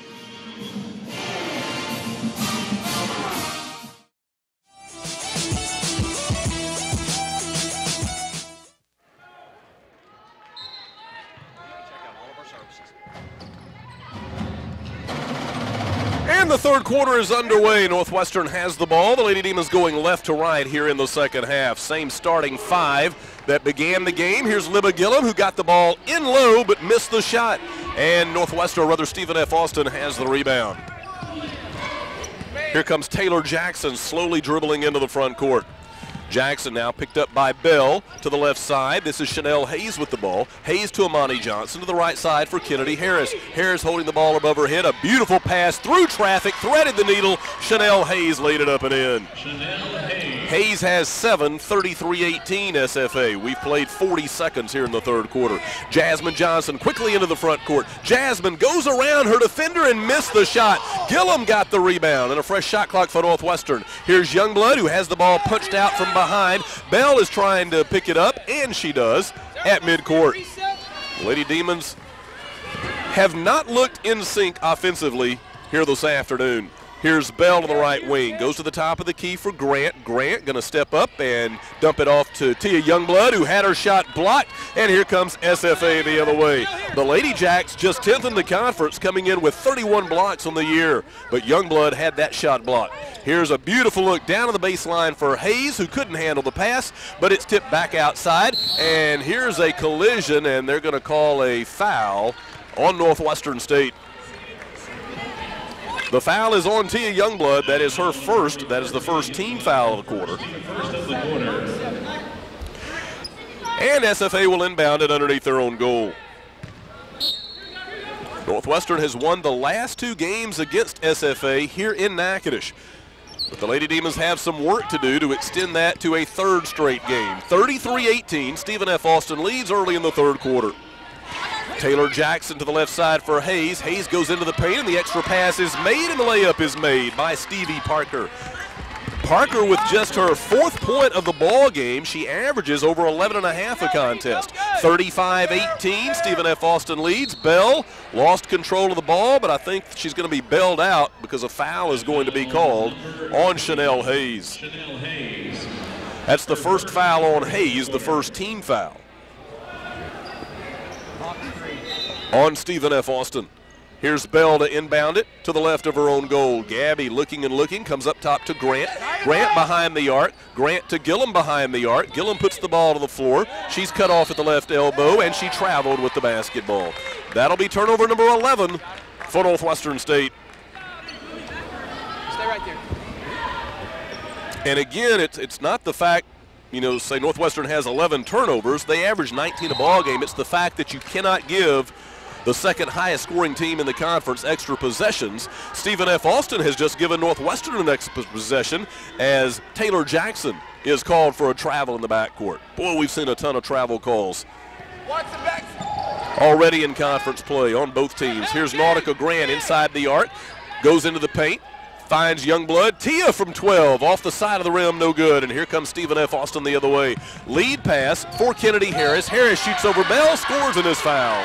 And the third quarter is underway. Northwestern has the ball. The Lady Demons going left to right here in the second half. Same starting 5 that began the game. Here's Libba Gillum, who got the ball in low but missed the shot. And Northwestern, or rather Stephen F. Austin, has the rebound. Here comes Taylor Jackson slowly dribbling into the front court. Jackson now picked up by Bell to the left side. This is Chanel Hayes with the ball. Hayes to Amani Johnson to the right side for Kennedy Harris. Harris holding the ball above her head. A beautiful pass through traffic, threaded the needle. Chanel Hayes laid it up and in. Hayes has 7, 33-18 SFA. We've played 40 seconds here in the third quarter. Jasmine Johnson quickly into the front court. Jasmine goes around her defender and missed the shot. Gillum got the rebound and a fresh shot clock for Northwestern. Here's Youngblood, who has the ball punched out from behind. Bell is trying to pick it up, and she does at midcourt. Lady Demons have not looked in sync offensively here this afternoon. Here's Bell to the right wing. Goes to the top of the key for Grant. Grant going to step up and dump it off to Tia Youngblood, who had her shot blocked. And here comes SFA the other way. The Lady Jacks just 10th in the conference, coming in with 31 blocks on the year. But Youngblood had that shot blocked. Here's a beautiful look down on the baseline for Hayes, who couldn't handle the pass, but it's tipped back outside. And here's a collision, and they're going to call a foul on Northwestern State. The foul is on Tia Youngblood. That is her first. That is the first team foul of the quarter. And SFA will inbound it underneath their own goal. Northwestern has won the last 2 games against SFA here in Natchitoches. But the Lady Demons have some work to do to extend that to a third straight game. 33-18, Stephen F. Austin leads early in the third quarter. Taylor Jackson to the left side for Hayes. Hayes goes into the paint, and the extra pass is made, and the layup is made by Stevie Parker. Parker with just her 4th point of the ball game. She averages over 11.5 a contest. 35-18, Stephen F. Austin leads. Bell lost control of the ball, but I think she's going to be bailed out because a foul is going to be called on Chanel Hayes. That's the first foul on Hayes, the first team foul on Stephen F. Austin. Here's Bell to inbound it to the left of her own goal. Gabby looking and looking, comes up top to Grant. Grant behind the arc. Grant to Gillum behind the arc. Gillum puts the ball to the floor. She's cut off at the left elbow, and she traveled with the basketball. That'll be turnover number 11 for Northwestern State. Stay right there. And again, it's not the fact, you know, say Northwestern has 11 turnovers. They average 19 a ball game. It's the fact that you cannot give the second highest scoring team in the conference extra possessions. Stephen F. Austin has just given Northwestern an extra possession as Taylor Jackson is called for a travel in the backcourt. Boy, we've seen a ton of travel calls already in conference play on both teams. Here's Nautica Grant inside the arc, goes into the paint, finds Youngblood. Tia from 12, off the side of the rim, no good. And here comes Stephen F. Austin the other way. Lead pass for Kennedy Harris. Harris shoots over Bell, scores in his foul.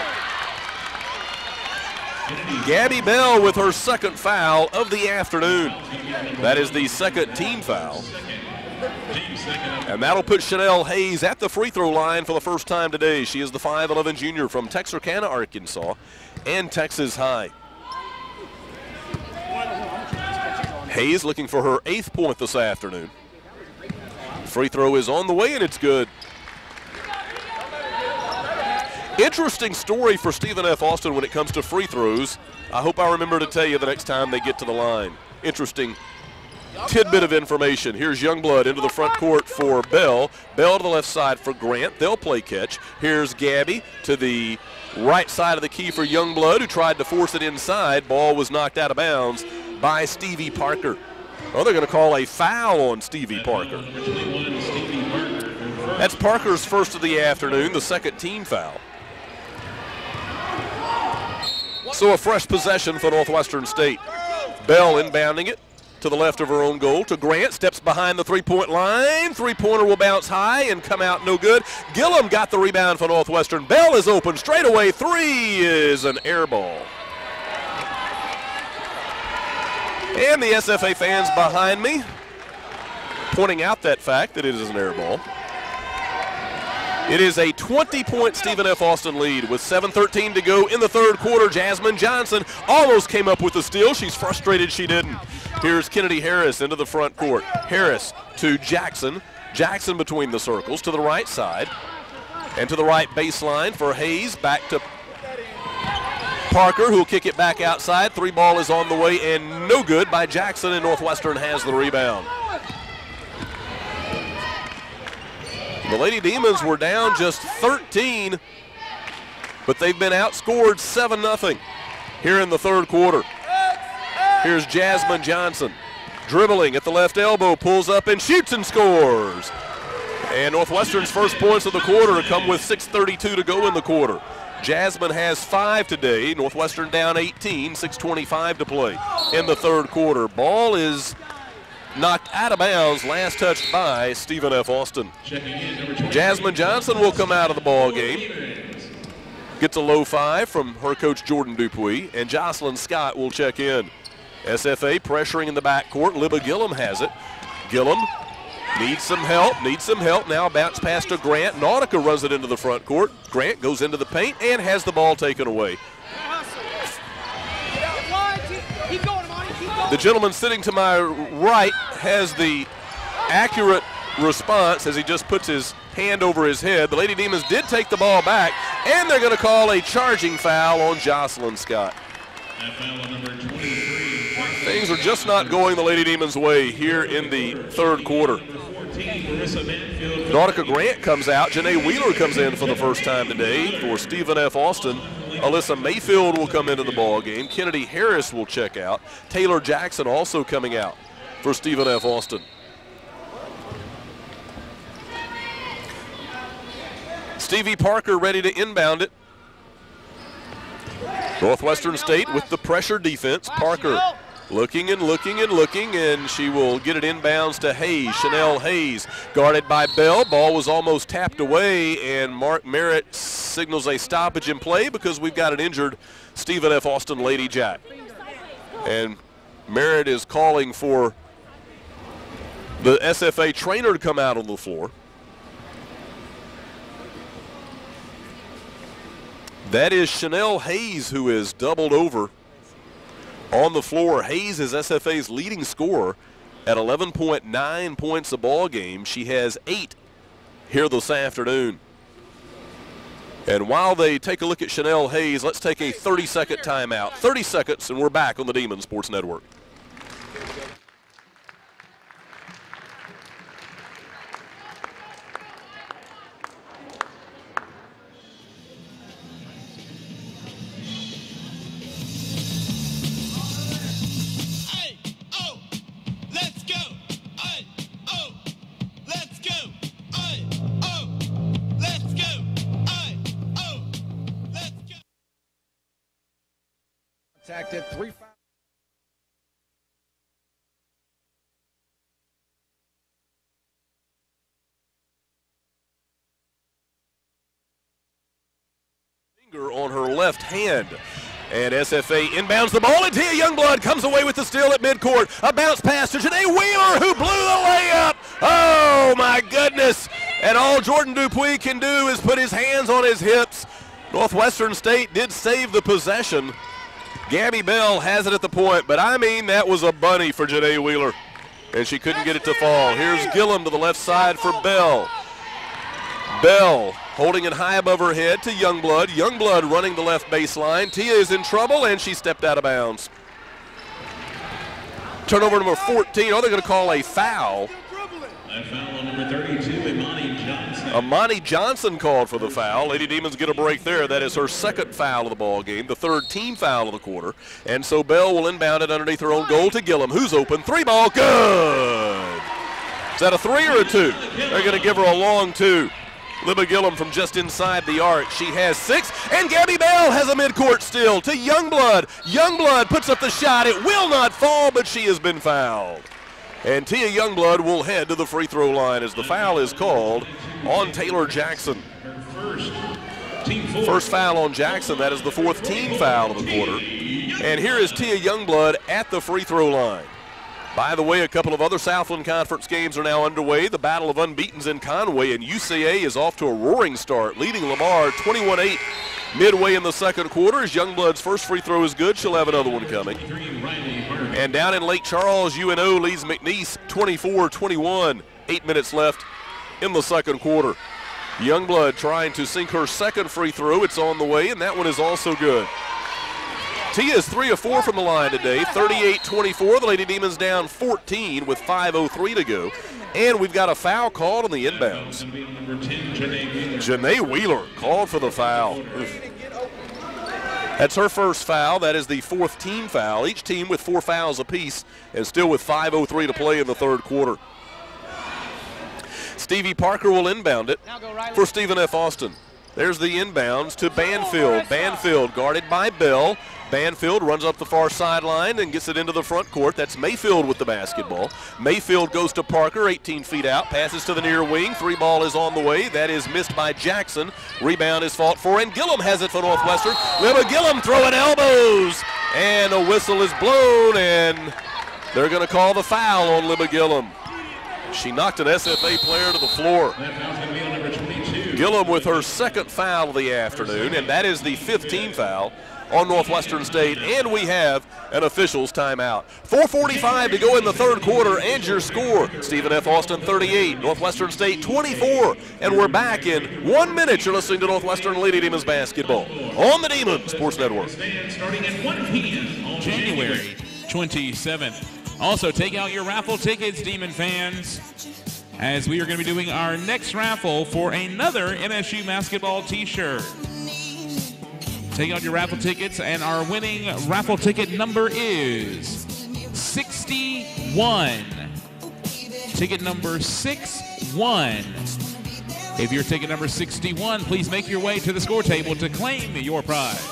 Gabby Bell with her second foul of the afternoon. That is the second team foul. And that'll put Chanel Hayes at the free throw line for the first time today. She is the 5'11 junior from Texarkana, Arkansas, and Texas High. Hayes looking for her 8th point this afternoon. Free throw is on the way, and it's good. Interesting story for Stephen F. Austin when it comes to free throws. I hope I remember to tell you the next time they get to the line. Interesting tidbit of information. Here's Youngblood into the front court for Bell. Bell to the left side for Grant. They'll play catch. Here's Gabby to the right side of the key for Youngblood, who tried to force it inside. Ball was knocked out of bounds by Stevie Parker. Oh, they're going to call a foul on Stevie Parker. That's Parker's first of the afternoon, the second team foul. So a fresh possession for Northwestern State. Bell inbounding it to the left of her own goal to Grant, steps behind the three-point line. Three-pointer will bounce high and come out no good. Gillum got the rebound for Northwestern. Bell is open straight away. Three is an air ball. And the SFA fans behind me pointing out that fact that it is an air ball. It is a 20-point Stephen F. Austin lead with 7:13 to go in the third quarter. Jasmine Johnson almost came up with the steal. She's frustrated she didn't. Here's Kennedy Harris into the front court. Harris to Jackson. Jackson between the circles to the right side. And to the right baseline for Hayes. Back to Parker, who will kick it back outside. Three ball is on the way and no good by Jackson, and Northwestern has the rebound. The Lady Demons were down just 13, but they've been outscored 7-0 here in the third quarter. Here's Jasmine Johnson dribbling at the left elbow, pulls up and shoots and scores. And Northwestern's first points of the quarter come with 6:32 to go in the quarter. Jasmine has 5 today. Northwestern down 18, 6:25 to play in the third quarter. Ball is knocked out of bounds, last touched by Stephen F. Austin. Jasmine Johnson will come out of the ball game. Gets a low 5 from her coach Jordan Dupuis, and Jocelyn Scott will check in. SFA pressuring in the backcourt. Libba Gillum has it. Gillum needs some help. Now bounce pass to Grant. Nautica runs it into the front court. Grant goes into the paint and has the ball taken away. The gentleman sitting to my right has the accurate response as he just puts his hand over his head. The Lady Demons did take the ball back, and they're going to call a charging foul on Jocelyn Scott. Things are just not going the Lady Demons' way here in the third quarter. Nautica Grant comes out. Janae Wheeler comes in for the first time today for Stephen F. Austin. Alyssa Mayfield will come into the ball game. Kennedy Harris will check out. Taylor Jackson also coming out for Stephen F. Austin. Stevie Parker ready to inbound it. Northwestern State with the pressure defense. Parker looking and looking and looking, and she will get it inbounds to Hayes. Chanel Hayes guarded by Bell. Ball was almost tapped away, and Mark Merritt signals a stoppage in play because we've got an injured Stephen F. Austin Lady Jack. And Merritt is calling for the SFA trainer to come out on the floor. That is Chanel Hayes, who is doubled over on the floor. Hayes is SFA's leading scorer at 11.9 points a ball game. She has 8 here this afternoon. And while they take a look at Chanel Hayes, let's take a 30-second timeout. 30 seconds, and we're back on the Demon Sports Network. At 3 finger on her left hand. And SFA inbounds the ball, and Tia Youngblood comes away with the steal at midcourt. A bounce pass to Janae Wheeler, who blew the layup. Oh, my goodness. And all Jordan Dupuis can do is put his hands on his hips. Northwestern State did save the possession. Gabby Bell has it at the point, but I mean, that was a bunny for Janae Wheeler, and she couldn't get it to fall. Here's Gillum to the left side for Bell. Bell holding it high above her head to Youngblood. Youngblood running the left baseline. Tia is in trouble, and she stepped out of bounds. Turnover number 14. Oh, they're going to call a foul. A foul on number 32, Imani Johnson. Imani Johnson called for the foul. Lady Demons get a break there. That is her second foul of the ball game, the third team foul of the quarter. And so Bell will inbound it underneath her own goal to Gillum, who's open. 3-ball, good. Is that a 3 or a 2? They're going to give her a long 2. Libba Gillum from just inside the arc. She has 6, and Gabby Bell has a midcourt steal to Youngblood. Youngblood puts up the shot. It will not fall, but she has been fouled. And Tia Youngblood will head to the free throw line as the foul is called on Taylor Jackson. First foul on Jackson. That is the 4th team foul of the quarter. And here is Tia Youngblood at the free throw line. By the way, a couple of other Southland Conference games are now underway. The Battle of Unbeatens in Conway, and UCA is off to a roaring start, leading Lamar 21-8 midway in the second quarter. As Youngblood's first free throw is good, she'll have another one coming. And down in Lake Charles, UNO leads McNeese 24-21. 8 minutes left in the second quarter. Youngblood trying to sink her second free throw. It's on the way, and that one is also good. Tia is 3 of 4 from the line today, 38-24. The Lady Demons down 14 with 5:03 to go. And we've got a foul called on the inbounds. Janae Wheeler called for the foul. That's her first foul. That is the 4th team foul. Each team with 4 fouls apiece, and still with 5:03 to play in the third quarter. Stevie Parker will inbound it for Stephen F. Austin. There's the inbounds to Banfield. Banfield guarded by Bell. Banfield runs up the far sideline and gets it into the front court. That's Mayfield with the basketball. Mayfield goes to Parker, 18 feet out, passes to the near wing. 3-ball is on the way. That is missed by Jackson. Rebound is fought for, and Gillum has it for Northwestern. Libba Gillum throwing elbows, and a whistle is blown, and they're going to call the foul on Libba Gillum. She knocked an SFA player to the floor. Gillum with her second foul of the afternoon, and that is the 5th team foul on Northwestern State, and we have an officials timeout. 4:45 to go in the third quarter, and your score, Stephen F. Austin 38, Northwestern State 24, and we're back in 1 minute. You're listening to Northwestern Lady Demons basketball on the Demon Sports Network. Starting at 1 p.m. on January 27th. Also, take out your raffle tickets, Demon fans, as we are going to be doing our next raffle for another NSU basketball t-shirt. Take out your raffle tickets, and our winning raffle ticket number is 61. Ticket number 61. If you're ticket number 61, please make your way to the score table to claim your prize.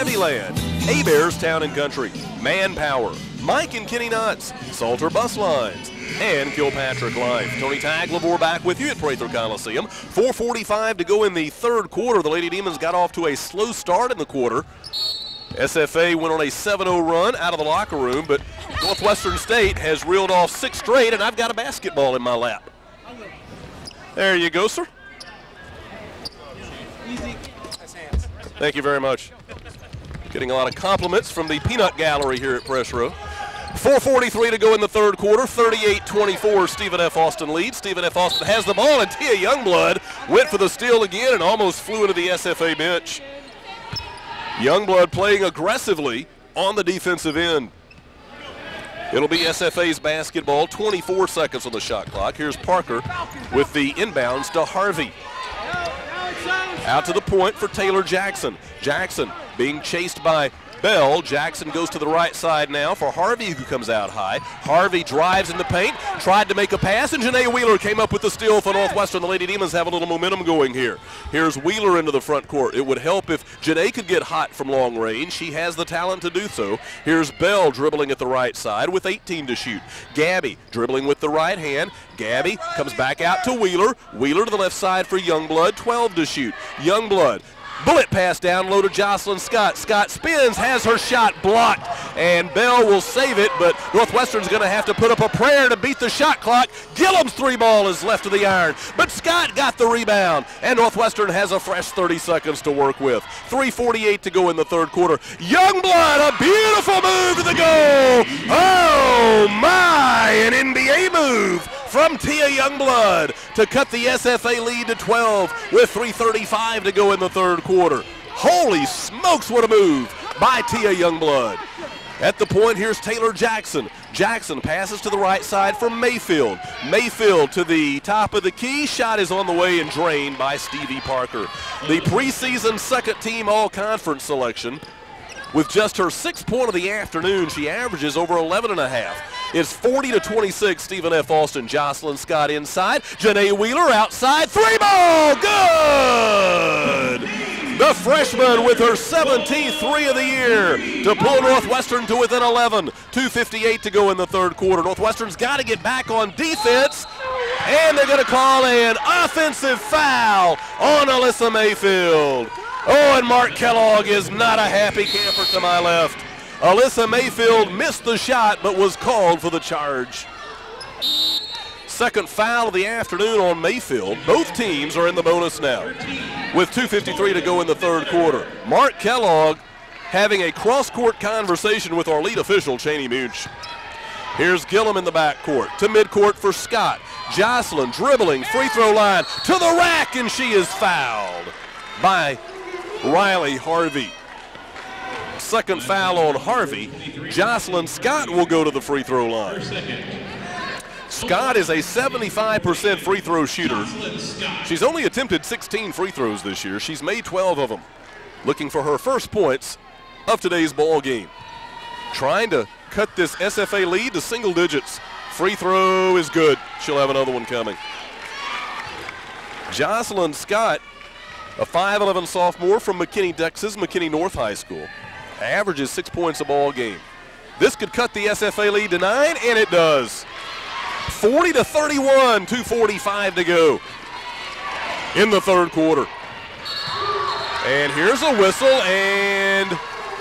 Savvyland, Abears Town and Country, Manpower, Mike and Kenny Nuts, Salter Bus Lines, and Kilpatrick Life. Tony Tagliavore back with you at Prather Coliseum. 4:45 to go in the third quarter. The Lady Demons got off to a slow start in the quarter. SFA went on a 7-0 run out of the locker room, but Northwestern State has reeled off 6 straight, and I've got a basketball in my lap. There you go, sir. Thank you very much. Getting a lot of compliments from the peanut gallery here at Press Row. 4:43 to go in the third quarter. 38-24, Stephen F. Austin leads. Stephen F. Austin has the ball, and Tia Youngblood went for the steal again and almost flew into the SFA bench. Youngblood playing aggressively on the defensive end. It'll be SFA's basketball, 24 seconds on the shot clock. Here's Parker with the inbounds to Harvey. Out to the point for Taylor Jackson. Jackson being chased by Bell. Jackson goes to the right side now for Harvey, who comes out high. Harvey drives in the paint, tried to make a pass, and Janae Wheeler came up with the steal for Northwestern. The Lady Demons have a little momentum going here. Here's Wheeler into the front court. It would help if Janae could get hot from long range. She has the talent to do so. Here's Bell dribbling at the right side with 18 to shoot. Gabby dribbling with the right hand. Gabby comes back out to Wheeler. Wheeler to the left side for Youngblood, 12 to shoot. Youngblood. Bullet pass down low to Jocelyn Scott. Scott spins, has her shot blocked, and Bell will save it, but Northwestern's going to have to put up a prayer to beat the shot clock. Gillum's 3 ball is left of the iron, but Scott got the rebound, and Northwestern has a fresh 30 seconds to work with. 3:48 to go in the third quarter. Youngblood, a beautiful move to the goal. Oh my, an NBA move from Tia Youngblood to cut the SFA lead to 12 with 3:35 to go in the third quarter. Holy smokes, what a move by Tia Youngblood. At the point, here's Taylor Jackson. Jackson passes to the right side for Mayfield. Mayfield to the top of the key. Shot is on the way and drained by Stevie Parker. The preseason second team all-conference selection. With just her 6th point of the afternoon, she averages over 11.5. It's 40-26, Stephen F. Austin. Jocelyn Scott inside. Janae Wheeler outside. 3 ball, good! The freshman with her 17th 3 of the year to pull Northwestern to within 11. 2:58 to go in the third quarter. Northwestern's got to get back on defense, and they're going to call an offensive foul on Alyssa Mayfield. Oh, and Mark Kellogg is not a happy camper to my left. Alyssa Mayfield missed the shot but was called for the charge. Second foul of the afternoon on Mayfield. Both teams are in the bonus now with 2:53 to go in the third quarter. Mark Kellogg having a cross-court conversation with our lead official, Cheney Munch. Here's Gillum in the backcourt to midcourt for Scott. Jocelyn dribbling, free throw line to the rack, and she is fouled by Riley Harvey. Second foul on Harvey. Jocelyn Scott will go to the free throw line. Scott is a 75% free throw shooter. She's only attempted 16 free throws this year. She's made 12 of them. Looking for her first points of today's ball game. Trying to cut this SFA lead to single digits. Free throw is good. She'll have another one coming. Jocelyn Scott, a 5'11" sophomore from McKinney North High School, averages 6 points a ball game. This could cut the SFA lead to 9, and it does. 40-31, 2:45 to go in the third quarter. And here's a whistle, and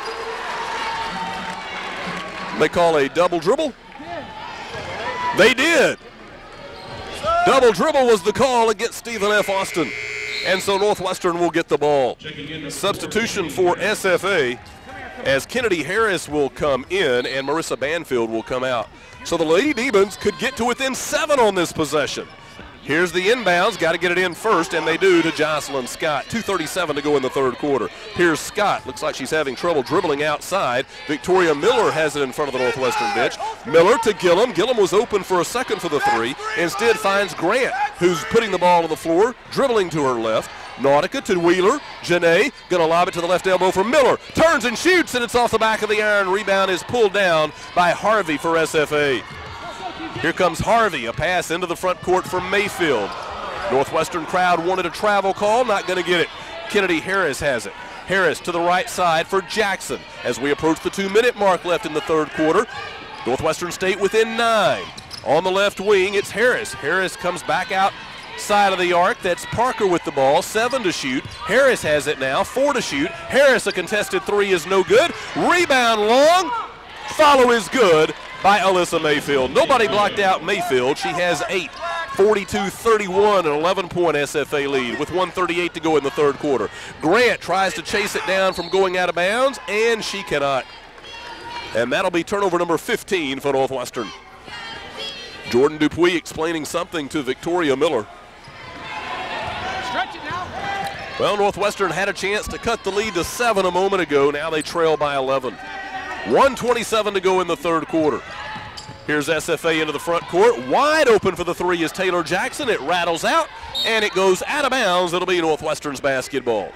they call a double dribble. They did. Double dribble was the call against Stephen F. Austin. And so Northwestern will get the ball. Substitution for SFA as Kennedy Harris will come in and Marissa Banfield will come out. So the Lady Demons could get to within 7 on this possession. Here's the inbounds, got to get it in first, and they do to Jocelyn Scott. 2:37 to go in the third quarter. Here's Scott, looks like she's having trouble dribbling outside. Victoria Miller has it in front of the Northwestern bench. Miller to Gillum. Gillum was open for a second for the 3. Instead finds Grant, who's putting the ball on the floor, dribbling to her left. Nautica to Wheeler. Janae gonna lob it to the left elbow for Miller. Turns and shoots, and it's off the back of the iron. Rebound is pulled down by Harvey for SFA. Here comes Harvey, a pass into the front court for Mayfield. Northwestern crowd wanted a travel call, not gonna get it. Kennedy Harris has it. Harris to the right side for Jackson. As we approach the 2-minute mark left in the third quarter, Northwestern State within 9. On the left wing, it's Harris. Harris comes back out side of the arc. That's Parker with the ball. 7 to shoot. Harris has it now. 4 to shoot. Harris, a contested 3 is no good. Rebound long. Follow is good by Alyssa Mayfield. Nobody blocked out Mayfield. She has 8. 42-31, an 11-point SFA lead with 1:38 to go in the third quarter. Grant tries to chase it down from going out of bounds, and she cannot. And that'll be turnover number 15 for Northwestern. Jordan Dupuis explaining something to Victoria Miller. Stretch it now. Well, Northwestern had a chance to cut the lead to 7 a moment ago. Now they trail by 11. 1:27 to go in the third quarter. Here's SFA into the front court. Wide open for the 3 is Taylor Jackson. It rattles out, and it goes out of bounds. It'll be Northwestern's basketball.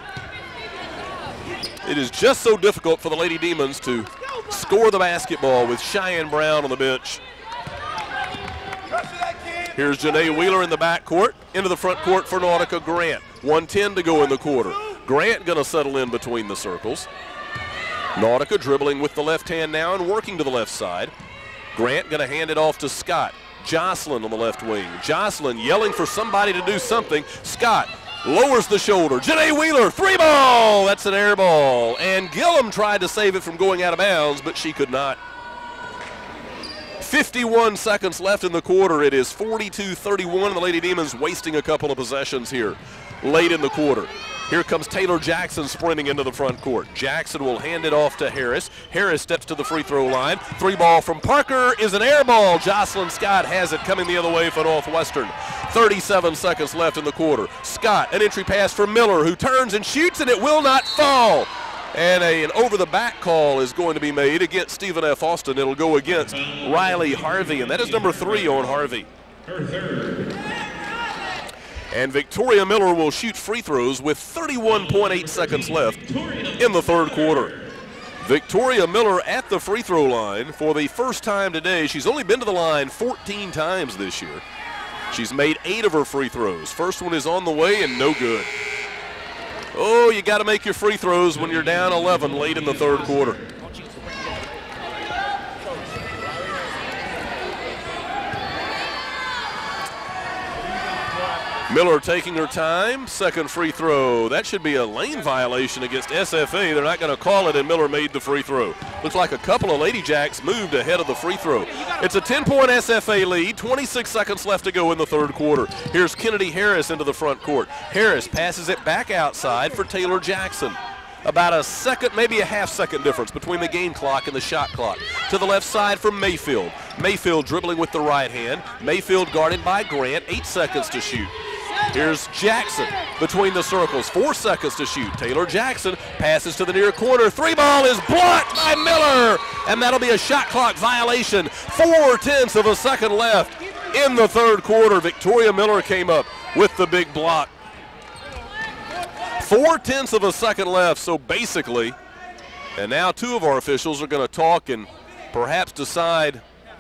It is just so difficult for the Lady Demons to score the basketball with Cheyenne Brown on the bench. Here's Janae Wheeler in the backcourt. Into the front court for Nautica Grant. 1:10 to go in the quarter. Grant going to settle in between the circles. Nautica dribbling with the left hand now and working to the left side. Grant going to hand it off to Scott. Jocelyn on the left wing. Jocelyn yelling for somebody to do something. Scott lowers the shoulder. Janae Wheeler, 3 ball. That's an air ball. And Gillum tried to save it from going out of bounds, but she could not. 51 seconds left in the quarter. It is 42-31, and the Lady Demons wasting a couple of possessions here late in the quarter. Here comes Taylor Jackson sprinting into the front court. Jackson will hand it off to Harris. Harris steps to the free throw line. 3 ball from Parker is an air ball. Jocelyn Scott has it coming the other way for Northwestern. 37 seconds left in the quarter. Scott, an entry pass for Miller, who turns and shoots, and it will not fall. And an over-the-back call is going to be made against Stephen F. Austin. It'll go against Riley Harvey, and that is number 3 on Harvey. Her third. And Victoria Miller will shoot free throws with 31.8 seconds left in the third quarter. Victoria Miller at the free throw line for the first time today. She's only been to the line 14 times this year. She's made 8 of her free throws. First one is on the way and no good. Oh, you got to make your free throws when you're down 11 late in the third quarter. Miller taking her time. Second free throw. That should be a lane violation against SFA. They're not going to call it, and Miller made the free throw. Looks like a couple of Lady Jacks moved ahead of the free throw. It's a 10-point SFA lead. 26 seconds left to go in the third quarter. Here's Kennedy Harris into the front court. Harris passes it back outside for Taylor Jackson. About a second, maybe a half-second difference between the game clock and the shot clock. To the left side for Mayfield. Mayfield dribbling with the right hand. Mayfield guarded by Grant. 8 seconds to shoot. Here's Jackson between the circles. 4 seconds to shoot. Taylor Jackson passes to the near corner. 3 ball is blocked by Miller, and that'll be a shot clock violation. 4/10 of a second left in the third quarter. Victoria Miller came up with the big block. 4/10 of a second left, so basically, and now 2 of our officials are going to talk and perhaps decide.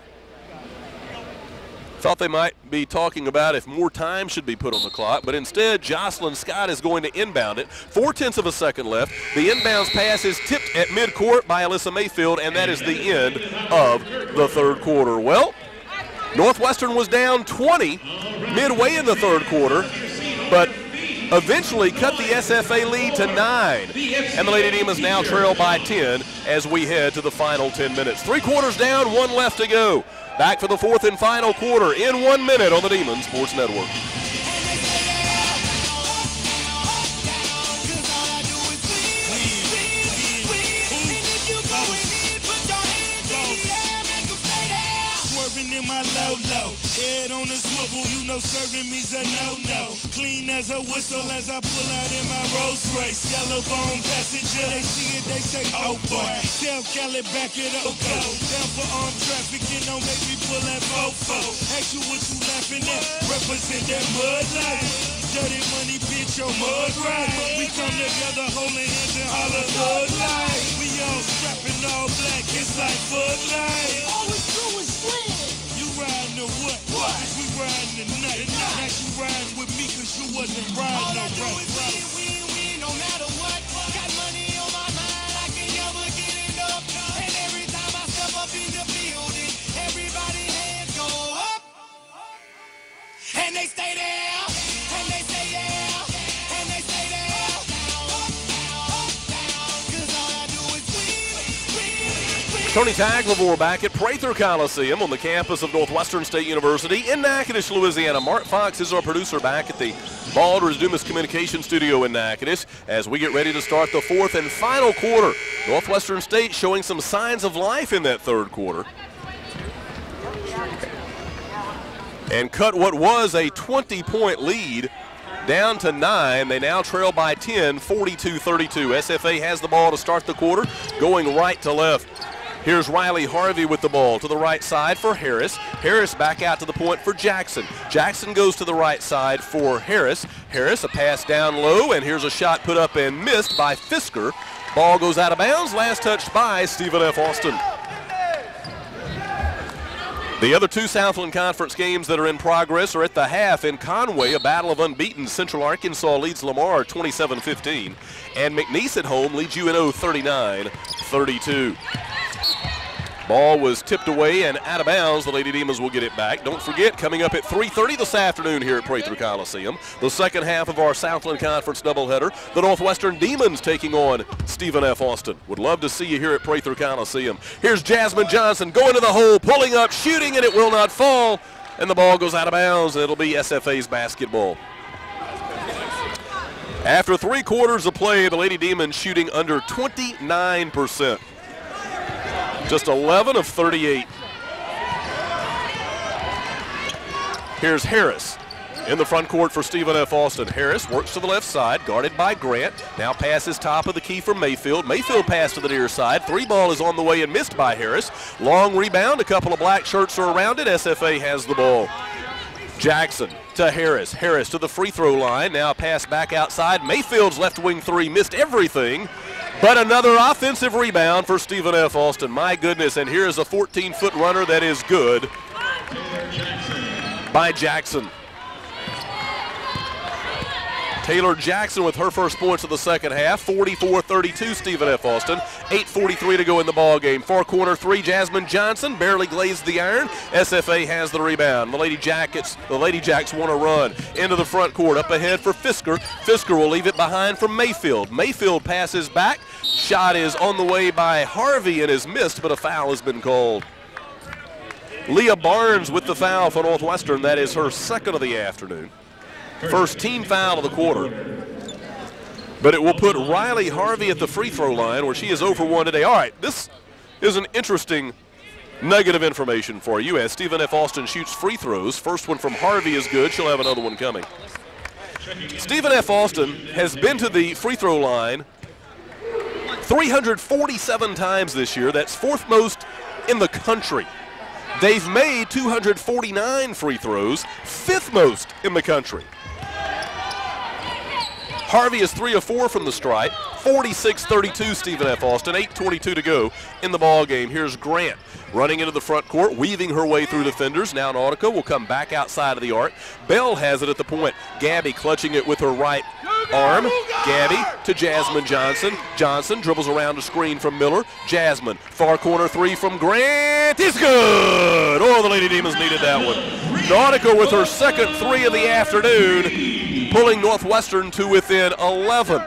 Thought they might be talking about if more time should be put on the clock, but instead Jocelyn Scott is going to inbound it. 4/10 of a second left. The inbounds pass is tipped at midcourt by Alyssa Mayfield, and that is the end of the third quarter. Well, Northwestern was down 20 midway in the third quarter, but eventually cut the SFA lead to 9. And the Lady Demons now trail by 10 as we head to the final 10 minutes. 3 quarters down, 1 left to go. Back for the fourth and final quarter in 1 minute on the Demon Sports Network. Head on the swivel, you know serving me's a no-no. Clean as a whistle as I pull out in my Rolls Royce. Yellow bone passenger, they see it, they say, oh boy. Tell Kelly back it up, go. Down for armed trafficking, don't make me pull that fofo. Ask you what you laughing at, represent that mud life. Dirty money, bitch, your mud right. We come together, holding hands and holler mud life. We all strapping all black, it's like Bud Light. All we do is win. Riding or what? Cause we riding tonight. Now you riding with me cause you wasn't riding no right. We no matter what. Got money Tony Tagliavore back at Prather Coliseum on the campus of Northwestern State University in Natchitoches, Louisiana. Mark Fox is our producer back at the Baldrige Dumas Communication Studio in Natchitoches as we get ready to start the fourth and final quarter. Northwestern State showing some signs of life in that third quarter. And cut what was a 20-point lead down to 9. They now trail by 10, 42-32. SFA has the ball to start the quarter, going right to left. Here's Riley Harvey with the ball to the right side for Harris. Harris back out to the point for Jackson. Jackson goes to the right side for Harris. Harris, a pass down low, and here's a shot put up and missed by Fisker. Ball goes out of bounds, last touched by Stephen F. Austin. The other two Southland Conference games that are in progress are at the half in Conway. A battle of unbeaten. Central Arkansas leads Lamar 27-15. And McNeese at home leads UNO 39-32. Ball was tipped away and out of bounds. The Lady Demons will get it back. Don't forget, coming up at 3:30 this afternoon here at Prather Coliseum, the second half of our Southland Conference doubleheader, the Northwestern Demons taking on Stephen F. Austin. Would love to see you here at Prather Coliseum. Here's Jasmine Johnson going to the hole, pulling up, shooting, and it will not fall. And the ball goes out of bounds, and it'll be SFA's basketball. After 3 quarters of play, the Lady Demons shooting under 29%. Just 11 of 38. Here's Harris in the front court for Stephen F. Austin. Harris works to the left side, guarded by Grant. Now passes top of the key for Mayfield. Mayfield pass to the near side. 3 ball is on the way and missed by Harris. Long rebound. A couple of black shirts are around it. SFA has the ball. Jackson to Harris. Harris to the free throw line. Now pass back outside. Mayfield's left wing 3 missed everything. But another offensive rebound for Stephen F. Austin. My goodness, and here's a 14-foot runner that is good by Jackson. Taylor Jackson with her first points of the second half, 44-32 Stephen F. Austin. 8:43 to go in the ball game. Far corner 3, Jasmine Johnson barely glazed the iron. SFA has the rebound. The Lady Jacks want to run into the front court. Up ahead for Fisker. Fisker will leave it behind for Mayfield. Mayfield passes back. Shot is on the way by Harvey and is missed, but a foul has been called. Leah Barnes with the foul for Northwestern. That is her second of the afternoon. First team foul of the quarter. But it will put Riley Harvey at the free throw line where she is 0 for 1 today. All right, this is an interesting nugget of information for you as Stephen F. Austin shoots free throws. First one from Harvey is good. She'll have another one coming. Stephen F. Austin has been to the free throw line 347 times this year. That's 4th most in the country. They've made 249 free throws, 5th most in the country. Harvey is 3 of 4 from the stripe, 46-32 Stephen F. Austin, 8:22 to go in the ball game. Here's Grant running into the front court, weaving her way through defenders. Now Nautica will come back outside of the arc. Bell has it at the point. Gabby clutching it with her right arm. Gabby to Jasmine Johnson. Johnson dribbles around a screen from Miller. Jasmine, far corner 3 from Grant is good. Oh, the Lady Demons needed that one. Nautica with her second 3 of the afternoon, pulling Northwestern to within 11.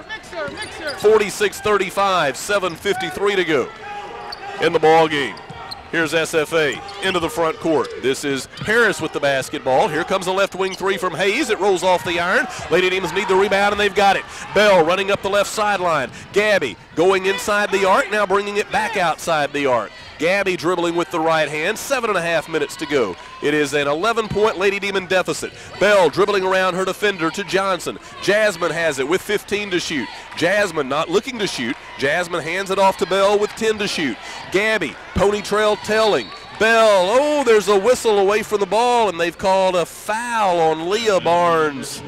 46-35, 7:53 to go in the ball game. Here's SFA into the front court. This is Harris with the basketball. Here comes a left wing 3 from Hayes. It rolls off the iron. Lady Demons need the rebound, and they've got it. Bell running up the left sideline. Gabby going inside the arc, now bringing it back outside the arc. Gabby dribbling with the right hand, 7.5 minutes to go. It is an 11-point Lady Demon deficit. Bell dribbling around her defender to Johnson. Jasmine has it with 15 to shoot. Jasmine not looking to shoot. Jasmine hands it off to Bell with 10 to shoot. Gabby, pony trail telling. Bell, oh, there's a whistle away from the ball, and they've called a foul on Leah Barnes.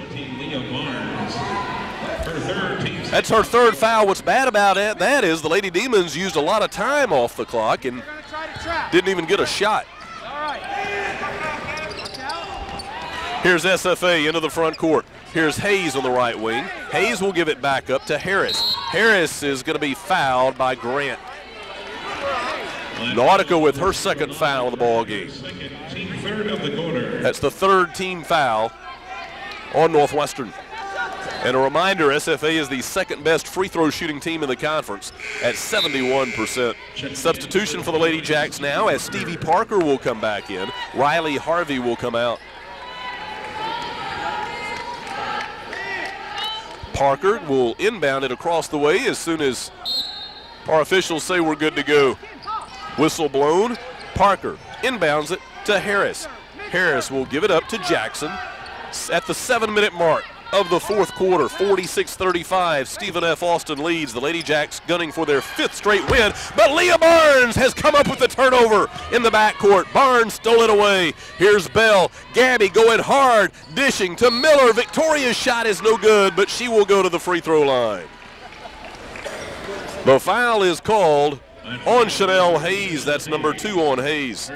That's her third foul. What's bad about that is the Lady Demons used a lot of time off the clock and didn't even get a shot. Here's SFA into the front court. Here's Hayes on the right wing. Hayes will give it back up to Harris. Harris is going to be fouled by Grant. Nautica with her second foul of the ball game. That's the third team foul on Northwestern. And a reminder, SFA is the second best free throw shooting team in the conference at 71%. Substitution for the Lady Jacks now as Stevie Parker will come back in. Riley Harvey will come out. Parker will inbound it across the way as soon as our officials say we're good to go. Whistle blown. Parker inbounds it to Harris. Harris will give it up to Jackson at the 7-minute mark of the fourth quarter. 46-35, Stephen F. Austin leads. The Lady Jacks gunning for their 5th straight win, but Leah Barnes has come up with the turnover in the backcourt. Barnes stole it away. Here's Bell. Gabby going hard, dishing to Miller. Victoria's shot is no good, but she will go to the free throw line. The foul is called on Chanel Hayes. That's number 2 on Hayes.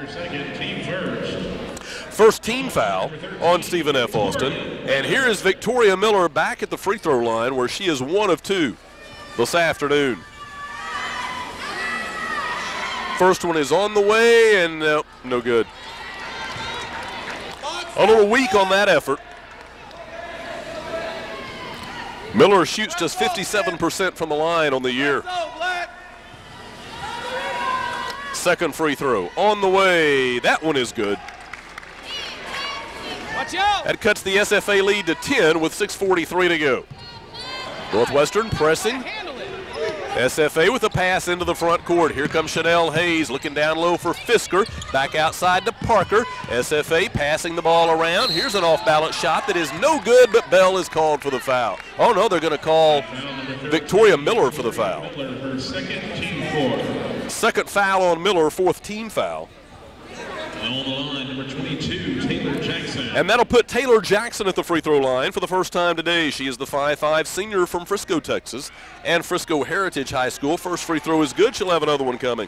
First team foul on Stephen F. Austin. And here is Victoria Miller back at the free throw line where she is 1 of 2 this afternoon. First one is on the way and no good. A little weak on that effort. Miller shoots just 57% from the line on the year. Second free throw on the way. That one is good. That cuts the SFA lead to 10 with 6:43 to go. Northwestern pressing. SFA with a pass into the front court. Here comes Chanel Hayes looking down low for Fisker. Back outside to Parker. SFA passing the ball around. Here's an off-balance shot that is no good, but Bell is called for the foul. Oh, no, they're going to call Victoria Miller for the foul. Second foul on Miller, 4th team foul. On the line, number 22, Taylor Jackson. And that'll put Taylor Jackson at the free throw line for the first time today. She is the 5'5" senior from Frisco, Texas, and Frisco Heritage High School. First free throw is good. She'll have another one coming.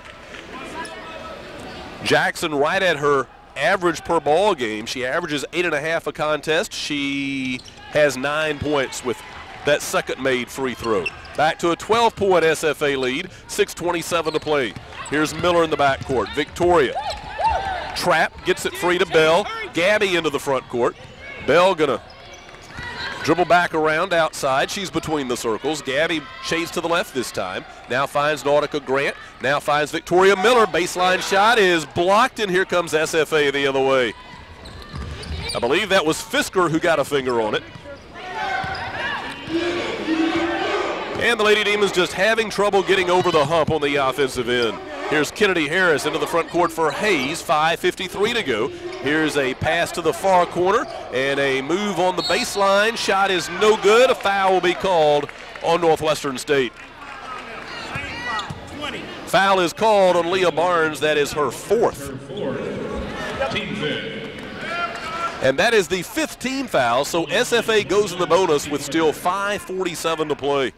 Jackson right at her average per ball game. She averages 8.5 a contest. She has 9 points with that second made free throw. Back to a 12-point SFA lead, 6:27 to play. Here's Miller in the backcourt. Victoria. Trap, gets it free to Bell. Gabby into the front court. Bell gonna dribble back around outside. She's between the circles. Gabby shades to the left this time. Now finds Nautica Grant. Now finds Victoria Miller. Baseline shot is blocked, and here comes SFA the other way. I believe that was Fisker who got a finger on it. And the Lady Demons just having trouble getting over the hump on the offensive end. Here's Kennedy Harris into the front court for Hayes, 5:53 to go. Here's a pass to the far corner and a move on the baseline. Shot is no good. A foul will be called on Northwestern State. Foul is called on Leah Barnes. That is her 4th. And that is the 5th team foul, so SFA goes in the bonus with still 5:47 to play.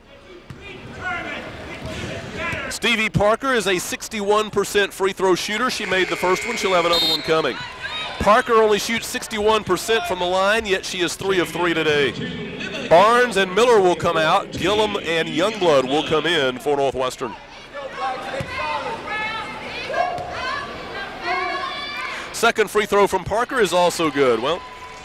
Stevie Parker is a 61% free throw shooter. She made the first one. She'll have another one coming. Parker only shoots 61% from the line, yet she is 3 of 3 today. Barnes and Miller will come out. Gillum and Youngblood will come in for Northwestern. Second free throw from Parker is also good. Well,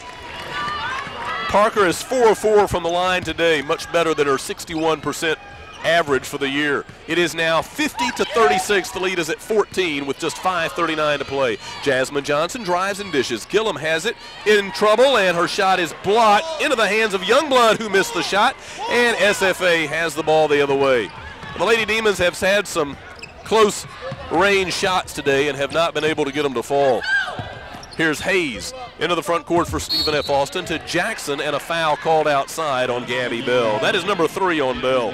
Parker is 4 of 4 from the line today, much better than her 61% average for the year. It is now 50-36. The lead is at 14 with just 5:39 to play. Jasmine Johnson drives and dishes. Gillum has it in trouble, and her shot is blocked into the hands of Youngblood, who missed the shot, and SFA has the ball the other way. The Lady Demons have had some close range shots today and have not been able to get them to fall. Here's Hayes into the front court for Stephen F. Austin to Jackson, and a foul called outside on Gabby Bell. That is number 3 on Bell.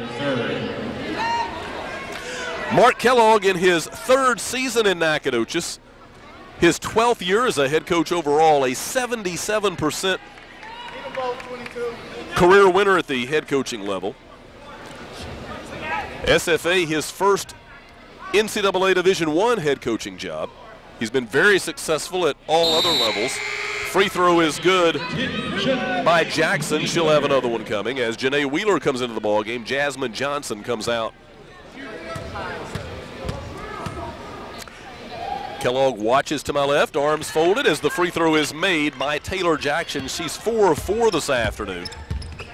Mark Kellogg in his 3rd season in Nacogdoches, his 12th year as a head coach overall, a 77% career winner at the head coaching level. SFA, his first NCAA Division I head coaching job. He's been very successful at all other levels. Free throw is good by Jackson. She'll have another one coming as Janae Wheeler comes into the ball game. Jasmine Johnson comes out. Kellogg watches to my left, arms folded as the free throw is made by Taylor Jackson. She's 4 of 4 this afternoon.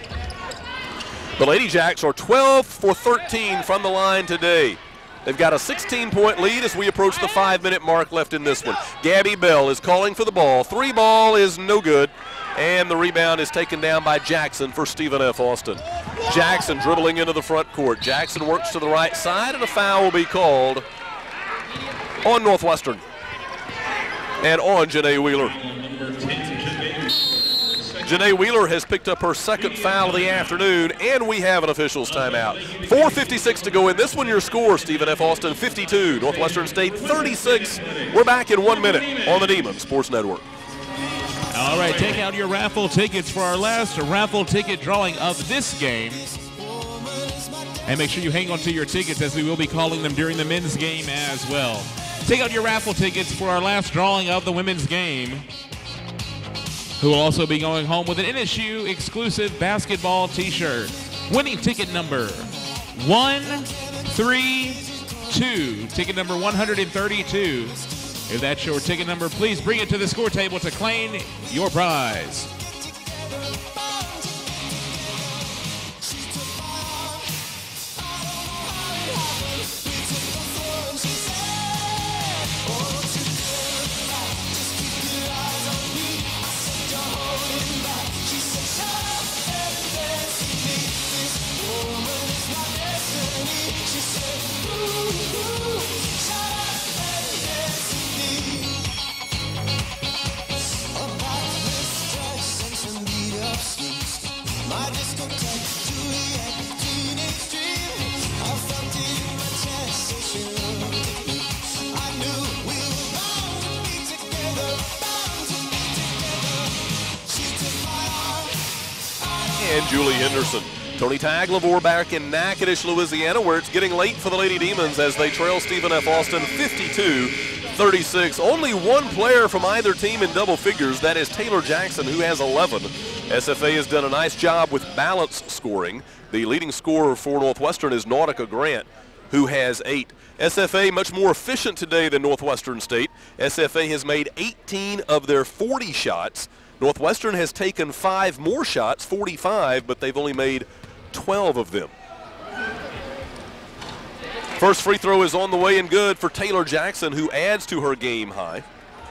The Lady Jacks are 12 for 13 from the line today. They've got a 16-point lead as we approach the 5-minute mark left in this one. Gabby Bell is calling for the ball. 3 ball is no good, and the rebound is taken down by Jackson for Stephen F. Austin. Jackson dribbling into the front court. Jackson works to the right side, and a foul will be called on Northwestern and on Janae Wheeler. Janae Wheeler has picked up her second foul of the afternoon, and we have an officials timeout. 4:56 to go in this one. Your score, Stephen F. Austin 52, Northwestern State 36. We're back in 1 minute on the Demon Sports Network. All right, take out your raffle tickets for our last raffle ticket drawing of this game. And make sure you hang on to your tickets as we will be calling them during the men's game as well. Take out your raffle tickets for our last drawing of the women's game, who will also be going home with an NSU exclusive basketball t-shirt. Winning ticket number 132, ticket number 132. If that's your ticket number, please bring it to the score table to claim your prize. And Julie Henderson. Tony Tagliavore back in Natchitoches, Louisiana, where it's getting late for the Lady Demons as they trail Stephen F. Austin 52-36. Only one player from either team in double figures. That is Taylor Jackson, who has 11. SFA has done a nice job with balance scoring. The leading scorer for Northwestern is Nautica Grant, who has 8. SFA much more efficient today than Northwestern State. SFA has made 18 of their 40 shots. Northwestern has taken 5 more shots, 45, but they've only made 12 of them. First free throw is on the way and good for Taylor Jackson, who adds to her game high.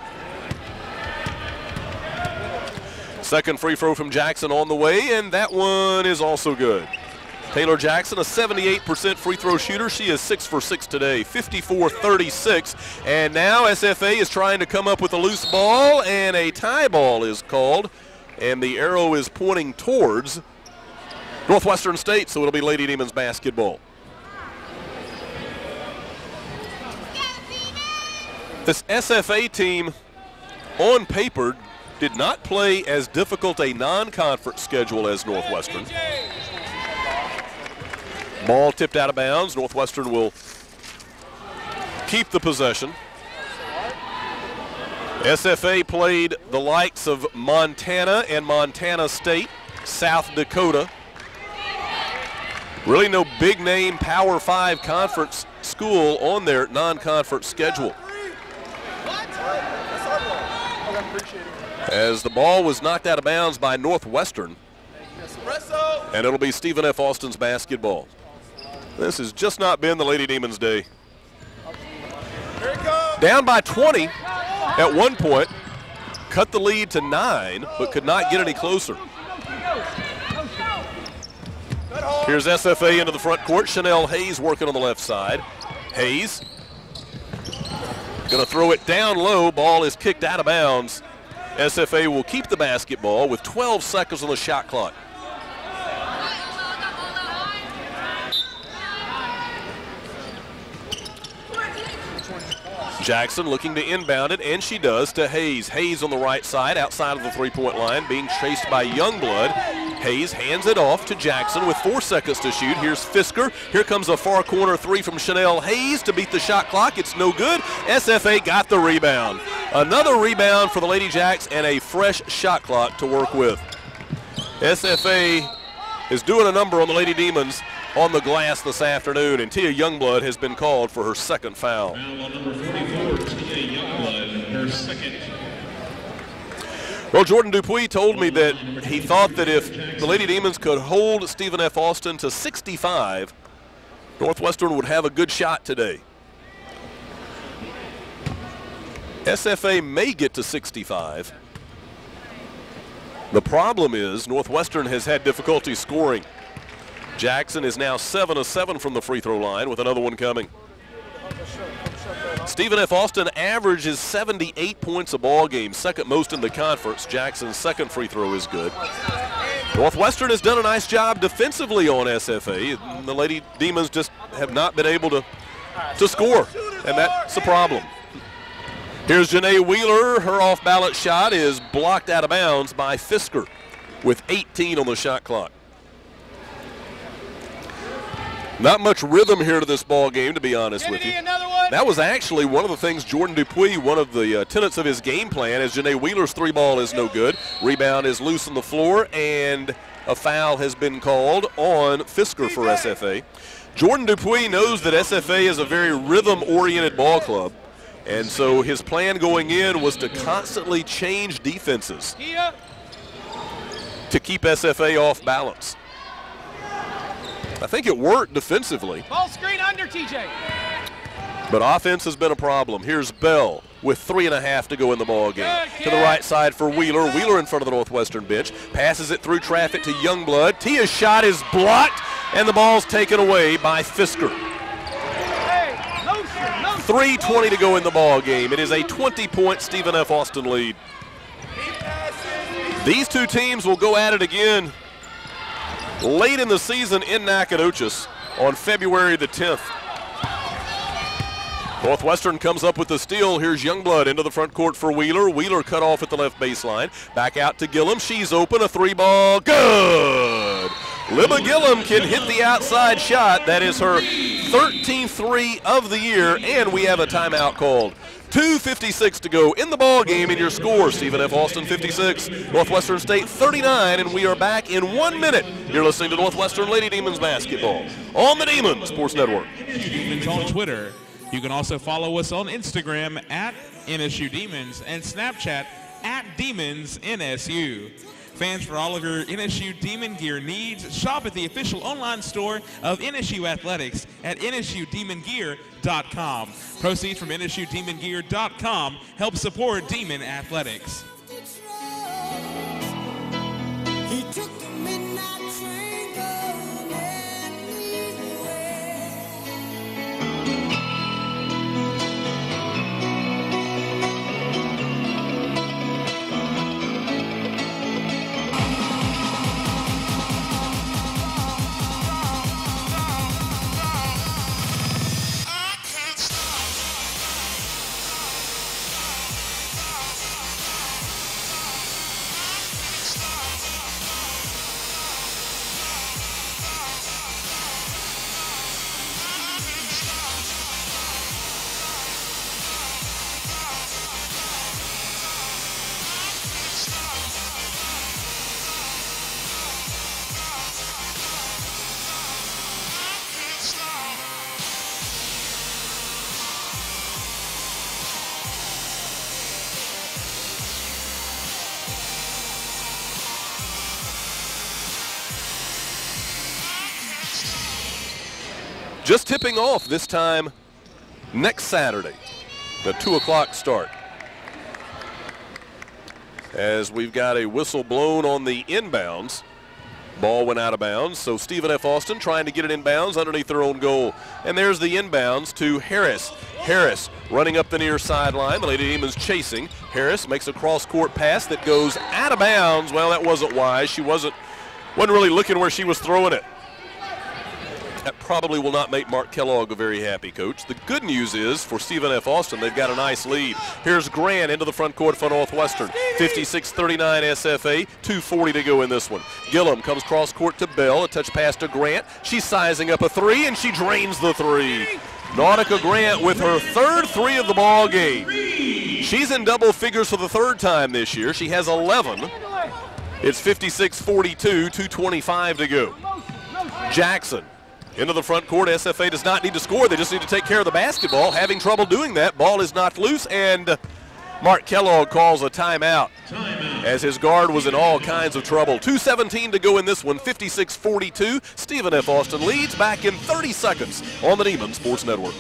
Second free throw from Jackson on the way, and that one is also good. Taylor Jackson, a 78% free throw shooter. She is 6 for 6 today, 54-36. And now SFA is trying to come up with a loose ball, and a tie ball is called. And the arrow is pointing towards Northwestern State, so it'll be Lady Demons basketball. This SFA team, on paper, did not play as difficult a non-conference schedule as Northwestern. Ball tipped out of bounds. Northwestern will keep the possession. SFA played the likes of Montana and Montana State, South Dakota. Really no big name Power 5 conference school on their non-conference schedule. As the ball was knocked out of bounds by Northwestern, and it'll be Stephen F. Austin's basketball. This has just not been the Lady Demons' day. Down by 20 at one point, cut the lead to 9, but could not get any closer. Here's SFA into the front court. Chanel Hayes working on the left side. Hayes gonna throw it down low. Ball is kicked out of bounds. SFA will keep the basketball with 12 seconds on the shot clock. Jackson looking to inbound it, and she does to Hayes. Hayes on the right side, outside of the three-point line, being chased by Youngblood. Hayes hands it off to Jackson with 4 seconds to shoot. Here's Fisker. Here comes a far corner 3 from Chanel Hayes to beat the shot clock. It's no good. SFA got the rebound. Another rebound for the Lady Jacks and a fresh shot clock to work with. SFA is doing a number on the Lady Demons on the glass this afternoon, and Tia Youngblood has been called for her second foul. Foul on number 44, Tia Youngblood, her second. Well, Jordan Dupuis told me that he thought that if the Lady Demons could hold Stephen F. Austin to 65, Northwestern would have a good shot today. SFA may get to 65. The problem is Northwestern has had difficulty scoring. Jackson is now 7 of 7 from the free throw line with another one coming. Stephen F. Austin averages 78 points a ball game, second most in the conference. Jackson's second free throw is good. Northwestern has done a nice job defensively on SFA. The Lady Demons just have not been able to score, and that's a problem. Here's Janae Wheeler. Her off-balance shot is blocked out of bounds by Fisker with 18 on the shot clock. Not much rhythm here to this ball game, to be honest with you. That was actually one of the things Jordan Dupuis, one of the tenets of his game plan, is Janae Wheeler's three ball is no good. Rebound is loose on the floor, and a foul has been called on Fisker for SFA. Jordan Dupuis knows that SFA is a very rhythm-oriented ball club, and so his plan going in was to constantly change defenses to keep SFA off balance. I think it worked defensively. Ball screen under, TJ. But offense has been a problem. Here's Bell with 3.5 to go in the ball game. To the right side for Wheeler. Wheeler in front of the Northwestern bench. Passes it through traffic to Youngblood. Tia's shot is blocked, and the ball's taken away by Fisker. 3:20 to go in the ball game. It is a 20-point Stephen F. Austin lead. These two teams will go at it again late in the season in Nacogdoches on February the 10th. Northwestern comes up with the steal. Here's Youngblood into the front court for Wheeler. Wheeler cut off at the left baseline. Back out to Gillum. She's open. A three ball. Good. Libba Gillum can hit the outside shot. That is her 13th three of the year, and we have a timeout called. 2:56 to go in the ball game, and your score, Stephen F. Austin 56, Northwestern State 39, and we are back in 1 minute. You're listening to Northwestern Lady Demons basketball on the Demon Sports Network. Demons on Twitter. You can also follow us on Instagram at NSU Demons and Snapchat at Demons NSU. Fans, for all of your NSU Demon gear needs, shop at the official online store of NSU Athletics at NSUDemonGear.com. Proceeds from NSUDemonGear.com help support Demon Athletics. Just tipping off this time next Saturday, the 2 o'clock start. As we've got a whistle blown on the inbounds. Ball went out of bounds, so Stephen F. Austin trying to get it inbounds underneath their own goal. And there's the inbounds to Harris. Harris running up the near sideline. The Lady Demons chasing. Harris makes a cross-court pass that goes out of bounds. Well, that wasn't wise. She wasn't really looking where she was throwing it. That probably will not make Mark Kellogg very happy, Coach. The good news is for Stephen F. Austin, they've got a nice lead. Here's Grant into the front court for Northwestern. 56-39 SFA, 2:40 to go in this one. Gillum comes cross court to Bell, a touch pass to Grant. She's sizing up a three, and she drains the three. Nautica Grant with her third three of the ball game. She's in double figures for the third time this year. She has 11. It's 56-42, 2:25 to go. Jackson into the front court. SFA does not need to score. They just need to take care of the basketball. Having trouble doing that. Ball is knocked loose, and Mark Kellogg calls a timeout. as his guard was in all kinds of trouble. 2:17 to go in this one, 56-42. Stephen F. Austin leads back in 30 seconds on the Neiman Sports Network.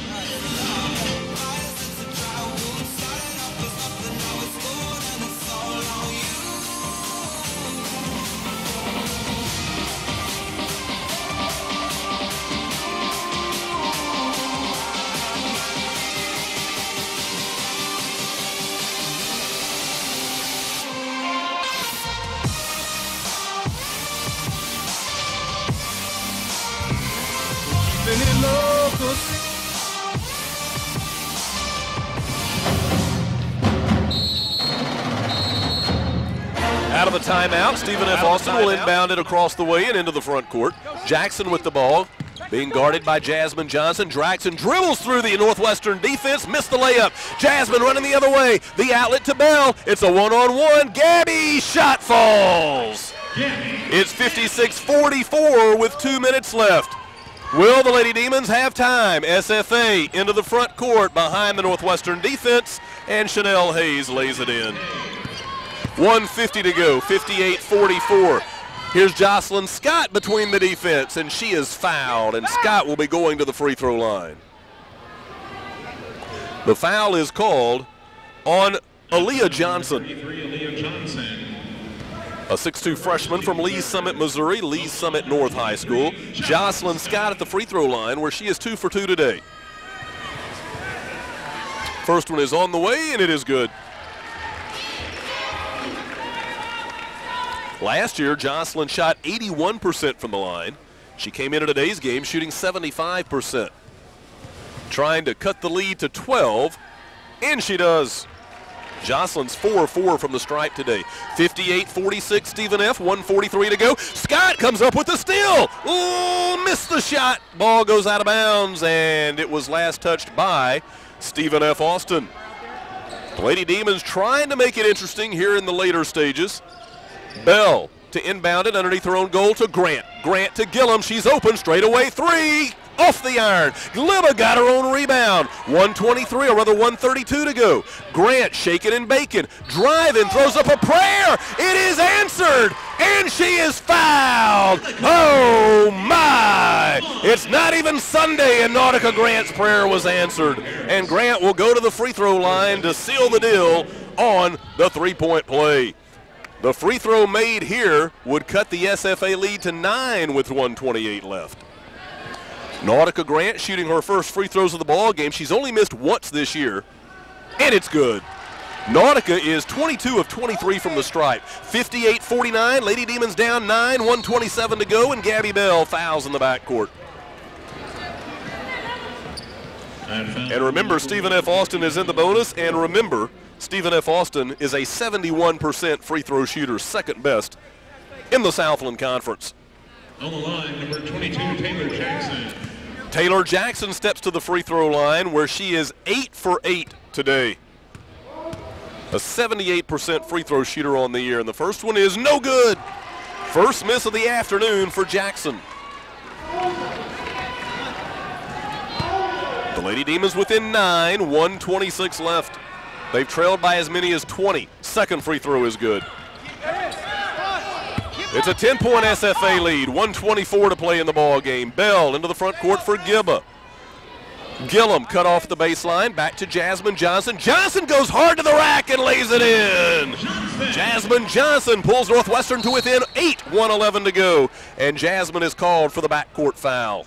Out of the timeout, Stephen F. Austin will inbound it across the way and into the front court. Jackson with the ball, being guarded by Jasmine Johnson. Jackson dribbles through the Northwestern defense, missed the layup. Jasmine running the other way. The outlet to Bell. It's a one-on-one. Gabby, shot falls. It's 56-44 with 2 minutes left. Will the Lady Demons have time? SFA into the front court behind the Northwestern defense, and Chanel Hayes lays it in. 1:50 to go, 58-44. Here's Jocelyn Scott between the defense, and she is fouled, and Scott will be going to the free throw line. The foul is called on Aaliyah Johnson. A 6'2 freshman from Lee's Summit, Missouri, Lee's Summit North High School. Jocelyn Scott at the free throw line, where she is 2 for 2 today. First one is on the way, and it is good. Last year, Jocelyn shot 81% from the line. She came into today's game shooting 75%. Trying to cut the lead to 12, and she does. Jocelyn's 4-4 from the stripe today. 58-46, Stephen F., 1:43 to go. Scott comes up with the steal. Ooh, missed the shot. Ball goes out of bounds, and it was last touched by Stephen F. Austin. The Lady Demons trying to make it interesting here in the later stages. Bell to inbound it underneath her own goal to Grant. Grant to Gillum. She's open. Straight away three. Off the iron. Glibba got her own rebound. 1:23, or rather 1:32 to go. Grant shaking and baking. Driving, throws up a prayer. It is answered, and she is fouled. Oh, my. It's not even Sunday, and Nautica Grant's prayer was answered. And Grant will go to the free throw line to seal the deal on the three-point play. The free throw made here would cut the SFA lead to 9 with 1:28 left. Nautica Grant shooting her first free throws of the ball game. She's only missed once this year, and it's good. Nautica is 22 of 23 from the stripe. 58-49, Lady Demons down 9, 1:27 to go, and Gabby Bell fouls in the backcourt. And remember, Stephen F. Austin is in the bonus, and remember, Stephen F. Austin is a 71% free throw shooter, second best in the Southland Conference. On the line, number 22, Taylor Jackson. Taylor Jackson steps to the free throw line, where she is 8 for 8 today. A 78% free throw shooter on the year, and the first one is no good. First miss of the afternoon for Jackson. The Lady Demons within 9, 1:26 left. They've trailed by as many as 20. Second free throw is good. It's a 10-point SFA lead, 1:24 to play in the ball game. Bell into the front court for Gibba. Gillum cut off the baseline, back to Jasmine Johnson. Johnson goes hard to the rack and lays it in. Jasmine Johnson pulls Northwestern to within 8, 1:11 to go. And Jasmine is called for the backcourt foul.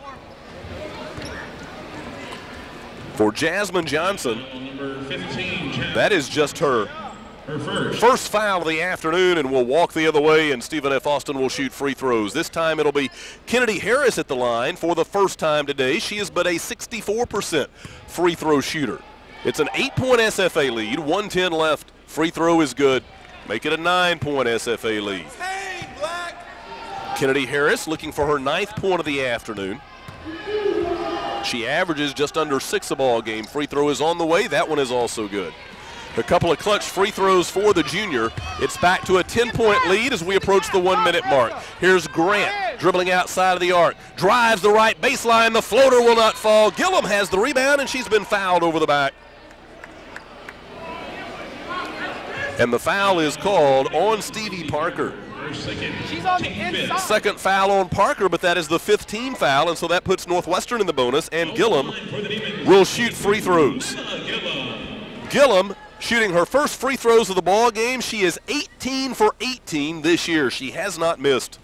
For Jasmine Johnson, that is just her first foul of the afternoon, and will walk the other way, and Stephen F. Austin will shoot free throws. This time it'll be Kennedy Harris at the line for the first time today. She is but a 64% free throw shooter. It's an 8-point SFA lead, 1:10 left. Free throw is good. Make it a 9-point SFA lead. Kennedy Harris looking for her 9th point of the afternoon. She averages just under 6 a ball game. Free throw is on the way. That one is also good. A couple of clutch free throws for the junior. It's back to a 10-point lead as we approach the 1-minute mark. Here's Grant dribbling outside of the arc. Drives the right baseline. The floater will not fall. Gillum has the rebound, and she's been fouled over the back. And the foul is called on Stevie Parker. She's on the inside. Second foul on Parker, but that is the 5th team foul, and so that puts Northwestern in the bonus, and Gillum will shoot free throws. Gillum shooting her first free throws of the ball game. She is 18 for 18 this year. She has not missed.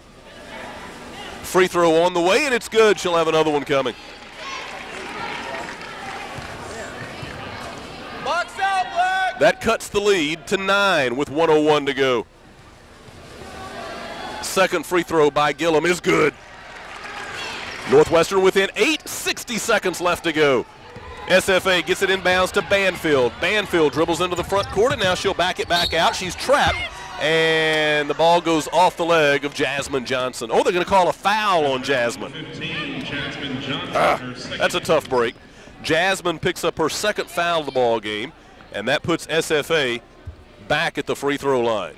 Free throw on the way, and it's good. She'll have another one coming. Box out, Black. That cuts the lead to 9 with 1:01 to go. Second free throw by Gillum is good. Northwestern within 8, 60 seconds left to go. SFA gets it inbounds to Banfield. Banfield dribbles into the front court, and now she'll back it back out. She's trapped, and the ball goes off the leg of Jasmine Johnson. Oh, they're going to call a foul on Jasmine. That's a tough break. Jasmine picks up her second foul of the ball game, and that puts SFA back at the free throw line.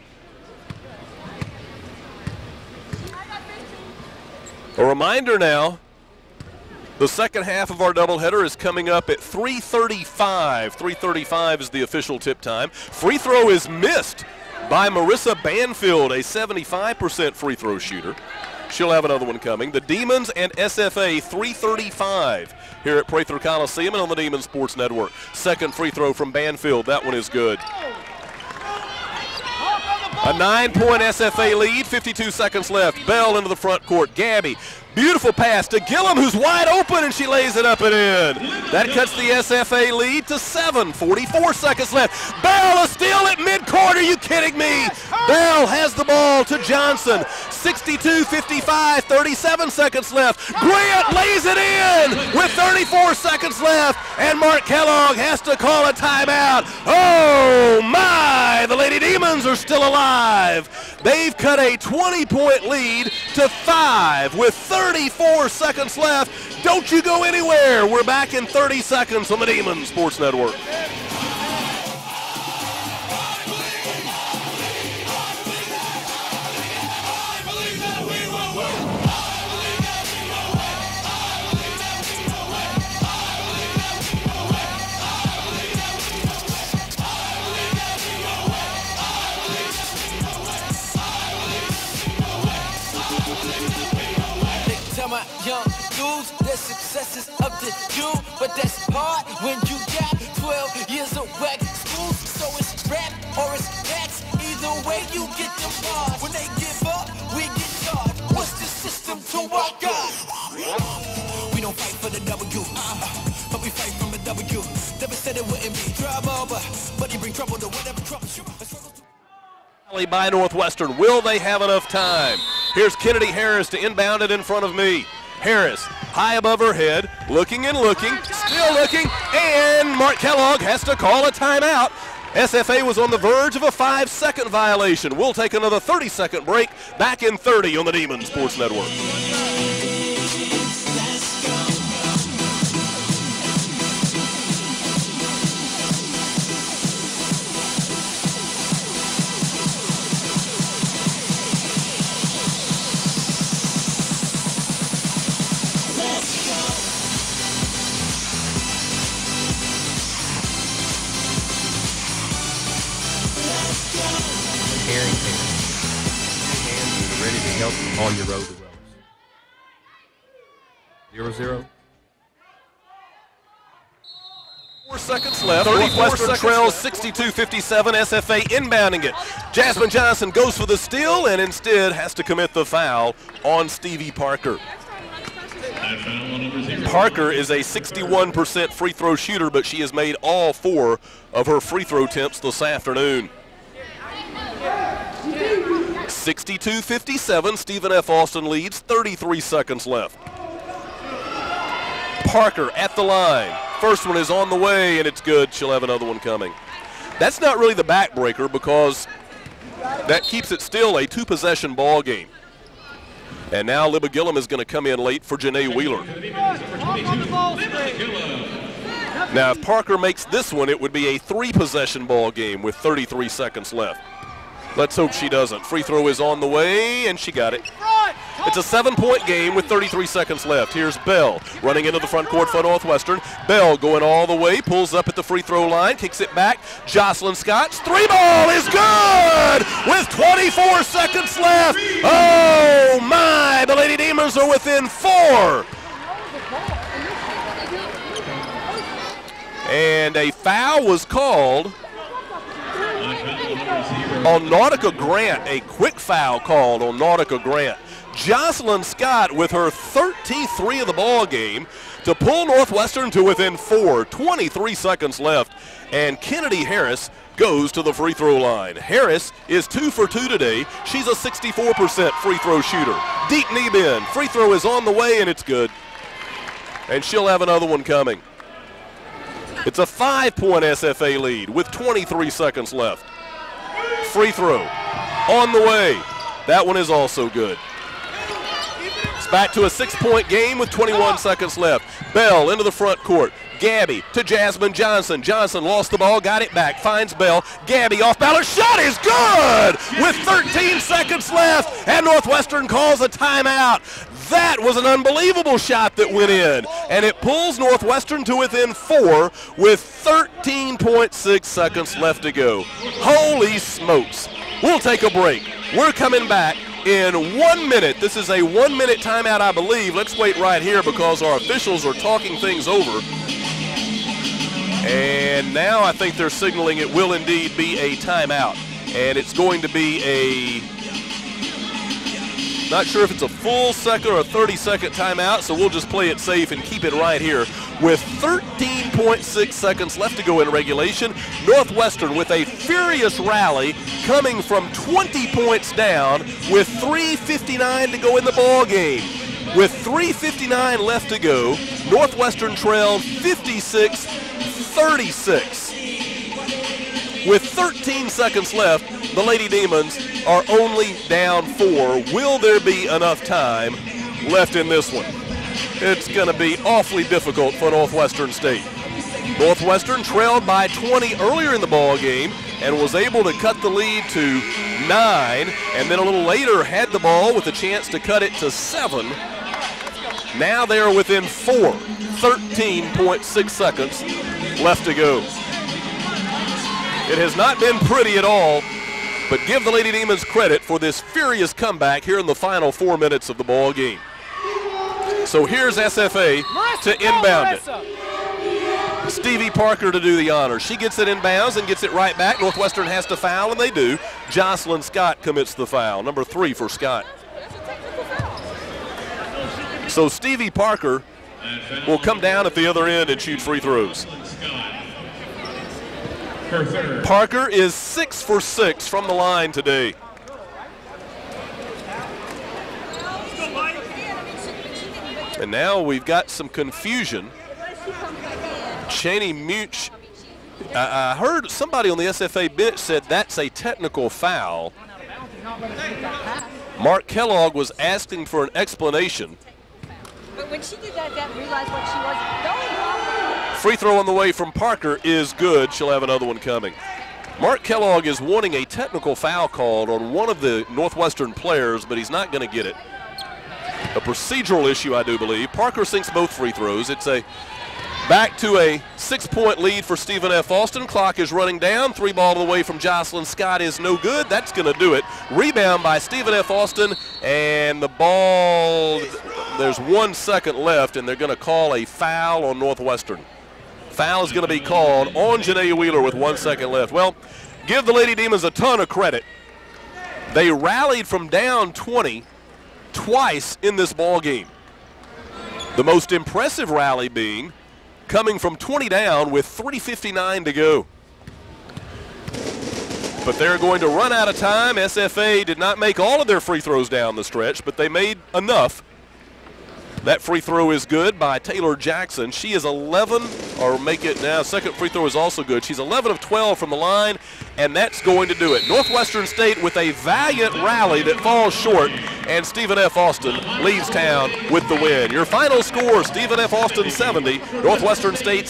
A reminder now, the second half of our doubleheader is coming up at 3:35. 3:35 is the official tip time. Free throw is missed by Marissa Banfield, a 75% free throw shooter. She'll have another one coming. The Demons and SFA, 3:35 here at Prather Coliseum and on the Demon Sports Network. Second free throw from Banfield. That one is good. A 9-point SFA lead, 52 seconds left. Bell into the front court. Gabby, beautiful pass to Gillum, who's wide open, and she lays it up and in. That cuts the SFA lead to 7, 44 seconds left. Bell, a steal at midcourt. Are you kidding me? Bell has the ball to Johnson. 62-55, 37 seconds left. Grant lays it in with 34 seconds left, and Mark Kellogg has to call a timeout. Oh my, the Lady Demons are still alive. They've cut a 20-point lead to 5 with 34 seconds left. Don't you go anywhere. We're back in 30 seconds on the Demon Sports Network. My young dudes, their success is up to you, but that's hard when you got 12 years of whack school. So it's rap or it's cats, either way you get them bars. When they give up, we get charged. What's the system to our God? We don't fight for the W, but we fight from a W. Never said it wouldn't be trouble, but you bring trouble to whatever troubles you. By Northwestern, will they have enough time? Here's Kennedy Harris to inbound it in front of me. Harris, high above her head, looking and looking, still looking, and Mark Kellogg has to call a timeout. SFA was on the verge of a 5-second violation. We'll take another 30-second break. Back in 30 on the Demon Sports Network. On your road to Rose. 0-0. 4 seconds left. Northwestern trails 62-57. SFA inbounding it. Jasmine Johnson goes for the steal and instead has to commit the foul on Stevie Parker. Parker is a 61% free throw shooter, but she has made all 4 of her free throw attempts this afternoon. 62-57, Stephen F. Austin leads, 33 seconds left. Parker at the line. First one is on the way, and it's good. She'll have another one coming. That's not really the backbreaker because that keeps it still a 2-possession ball game. And now Libba Gillum is going to come in late for Janae Wheeler. Now, if Parker makes this one, it would be a 3-possession ball game with 33 seconds left. Let's hope she doesn't. Free throw is on the way, and she got it. It's a 7-point game with 33 seconds left. Here's Bell running into the front court for Northwestern. Bell going all the way, pulls up at the free throw line, kicks it back. Jocelyn Scott's 3-ball is good with 24 seconds left. Oh my, the Lady Demons are within 4. And a foul was called on Nautica Grant, a quick foul called on Nautica Grant. Jocelyn Scott with her 13th three of the ball game to pull Northwestern to within 4, 23 seconds left, and Kennedy Harris goes to the free throw line. Harris is 2 for 2 today. She's a 64% free throw shooter. Deep knee bend, free throw is on the way and it's good. And she'll have another one coming. It's a 5-point SFA lead with 23 seconds left. Free throw on the way. That one is also good. It's back to a 6-point game with 21 seconds left. Bell into the front court. Gabby to Jasmine Johnson. Johnson lost the ball, got it back, finds Bell. Gabby off balance, shot is good with 13 seconds left, and Northwestern calls a timeout. That was an unbelievable shot that went in, and it pulls Northwestern to within 4 with 13.6 seconds left to go. Holy smokes. We'll take a break. We're coming back in 1 minute. This is a 1-minute timeout, I believe. Let's wait right here because our officials are talking things over. And now I think they're signaling it will indeed be a timeout. And it's going to be a, not sure if it's a full second or a 30-second timeout, so we'll just play it safe and keep it right here. With 13.6 seconds left to go in regulation, Northwestern with a furious rally coming from 20 points down with 3:59 to go in the ball game. With 3:59 left to go, Northwestern trailed 56-36. With 13 seconds left, the Lady Demons are only down 4. Will there be enough time left in this one? It's going to be awfully difficult for Northwestern State. Northwestern trailed by 20 earlier in the ball game and was able to cut the lead to 9, and then a little later had the ball with a chance to cut it to 7. Now they are within 4, 13.6 seconds left to go. It has not been pretty at all, but give the Lady Demons credit for this furious comeback here in the final 4 minutes of the ball game. So here's SFA to inbound it. Stevie Parker to do the honors. She gets it inbounds and gets it right back. Northwestern has to foul, and they do. Jocelyn Scott commits the foul, number 3 for Scott. So Stevie Parker will come down at the other end and shoot free throws. Parker is 6 for 6 from the line today. And now we've got some confusion. Cheney Much, I heard somebody on the SFA bench said that's a technical foul. Mark Kellogg was asking for an explanation. But when she did that, didn't realize what she was doing. Free throw on the way from Parker is good. She'll have another one coming. Mark Kellogg is wanting a technical foul called on one of the Northwestern players, but he's not going to get it. A procedural issue, I do believe. Parker sinks both free throws. It's a back to a 6-point lead for Stephen F. Austin. Clock is running down. 3 ball away from Jocelyn Scott is no good. That's going to do it. Rebound by Stephen F. Austin, and the ball, there's 1 second left, and they're going to call a foul on Northwestern. Foul is going to be called on Janae Wheeler with 1 second left. Well, give the Lady Demons a ton of credit. They rallied from down 20 twice in this ball game. The most impressive rally being coming from 20 down with 3:59 to go. But they're going to run out of time. SFA did not make all of their free throws down the stretch, but they made enough. That free throw is good by Taylor Jackson. She is 11, or make it now, second free throw is also good. She's 11 of 12 from the line, and that's going to do it. Northwestern State with a valiant rally that falls short, and Stephen F. Austin leaves town with the win. Your final score, Stephen F. Austin 70, Northwestern State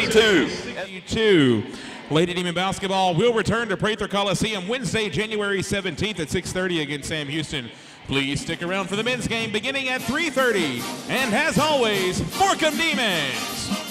62. Lady Demon basketball will return to Prather Coliseum Wednesday, January 17th at 6:30 against Sam Houston Please stick around for the men's game beginning at 3:30. And as always, Forkham Demons!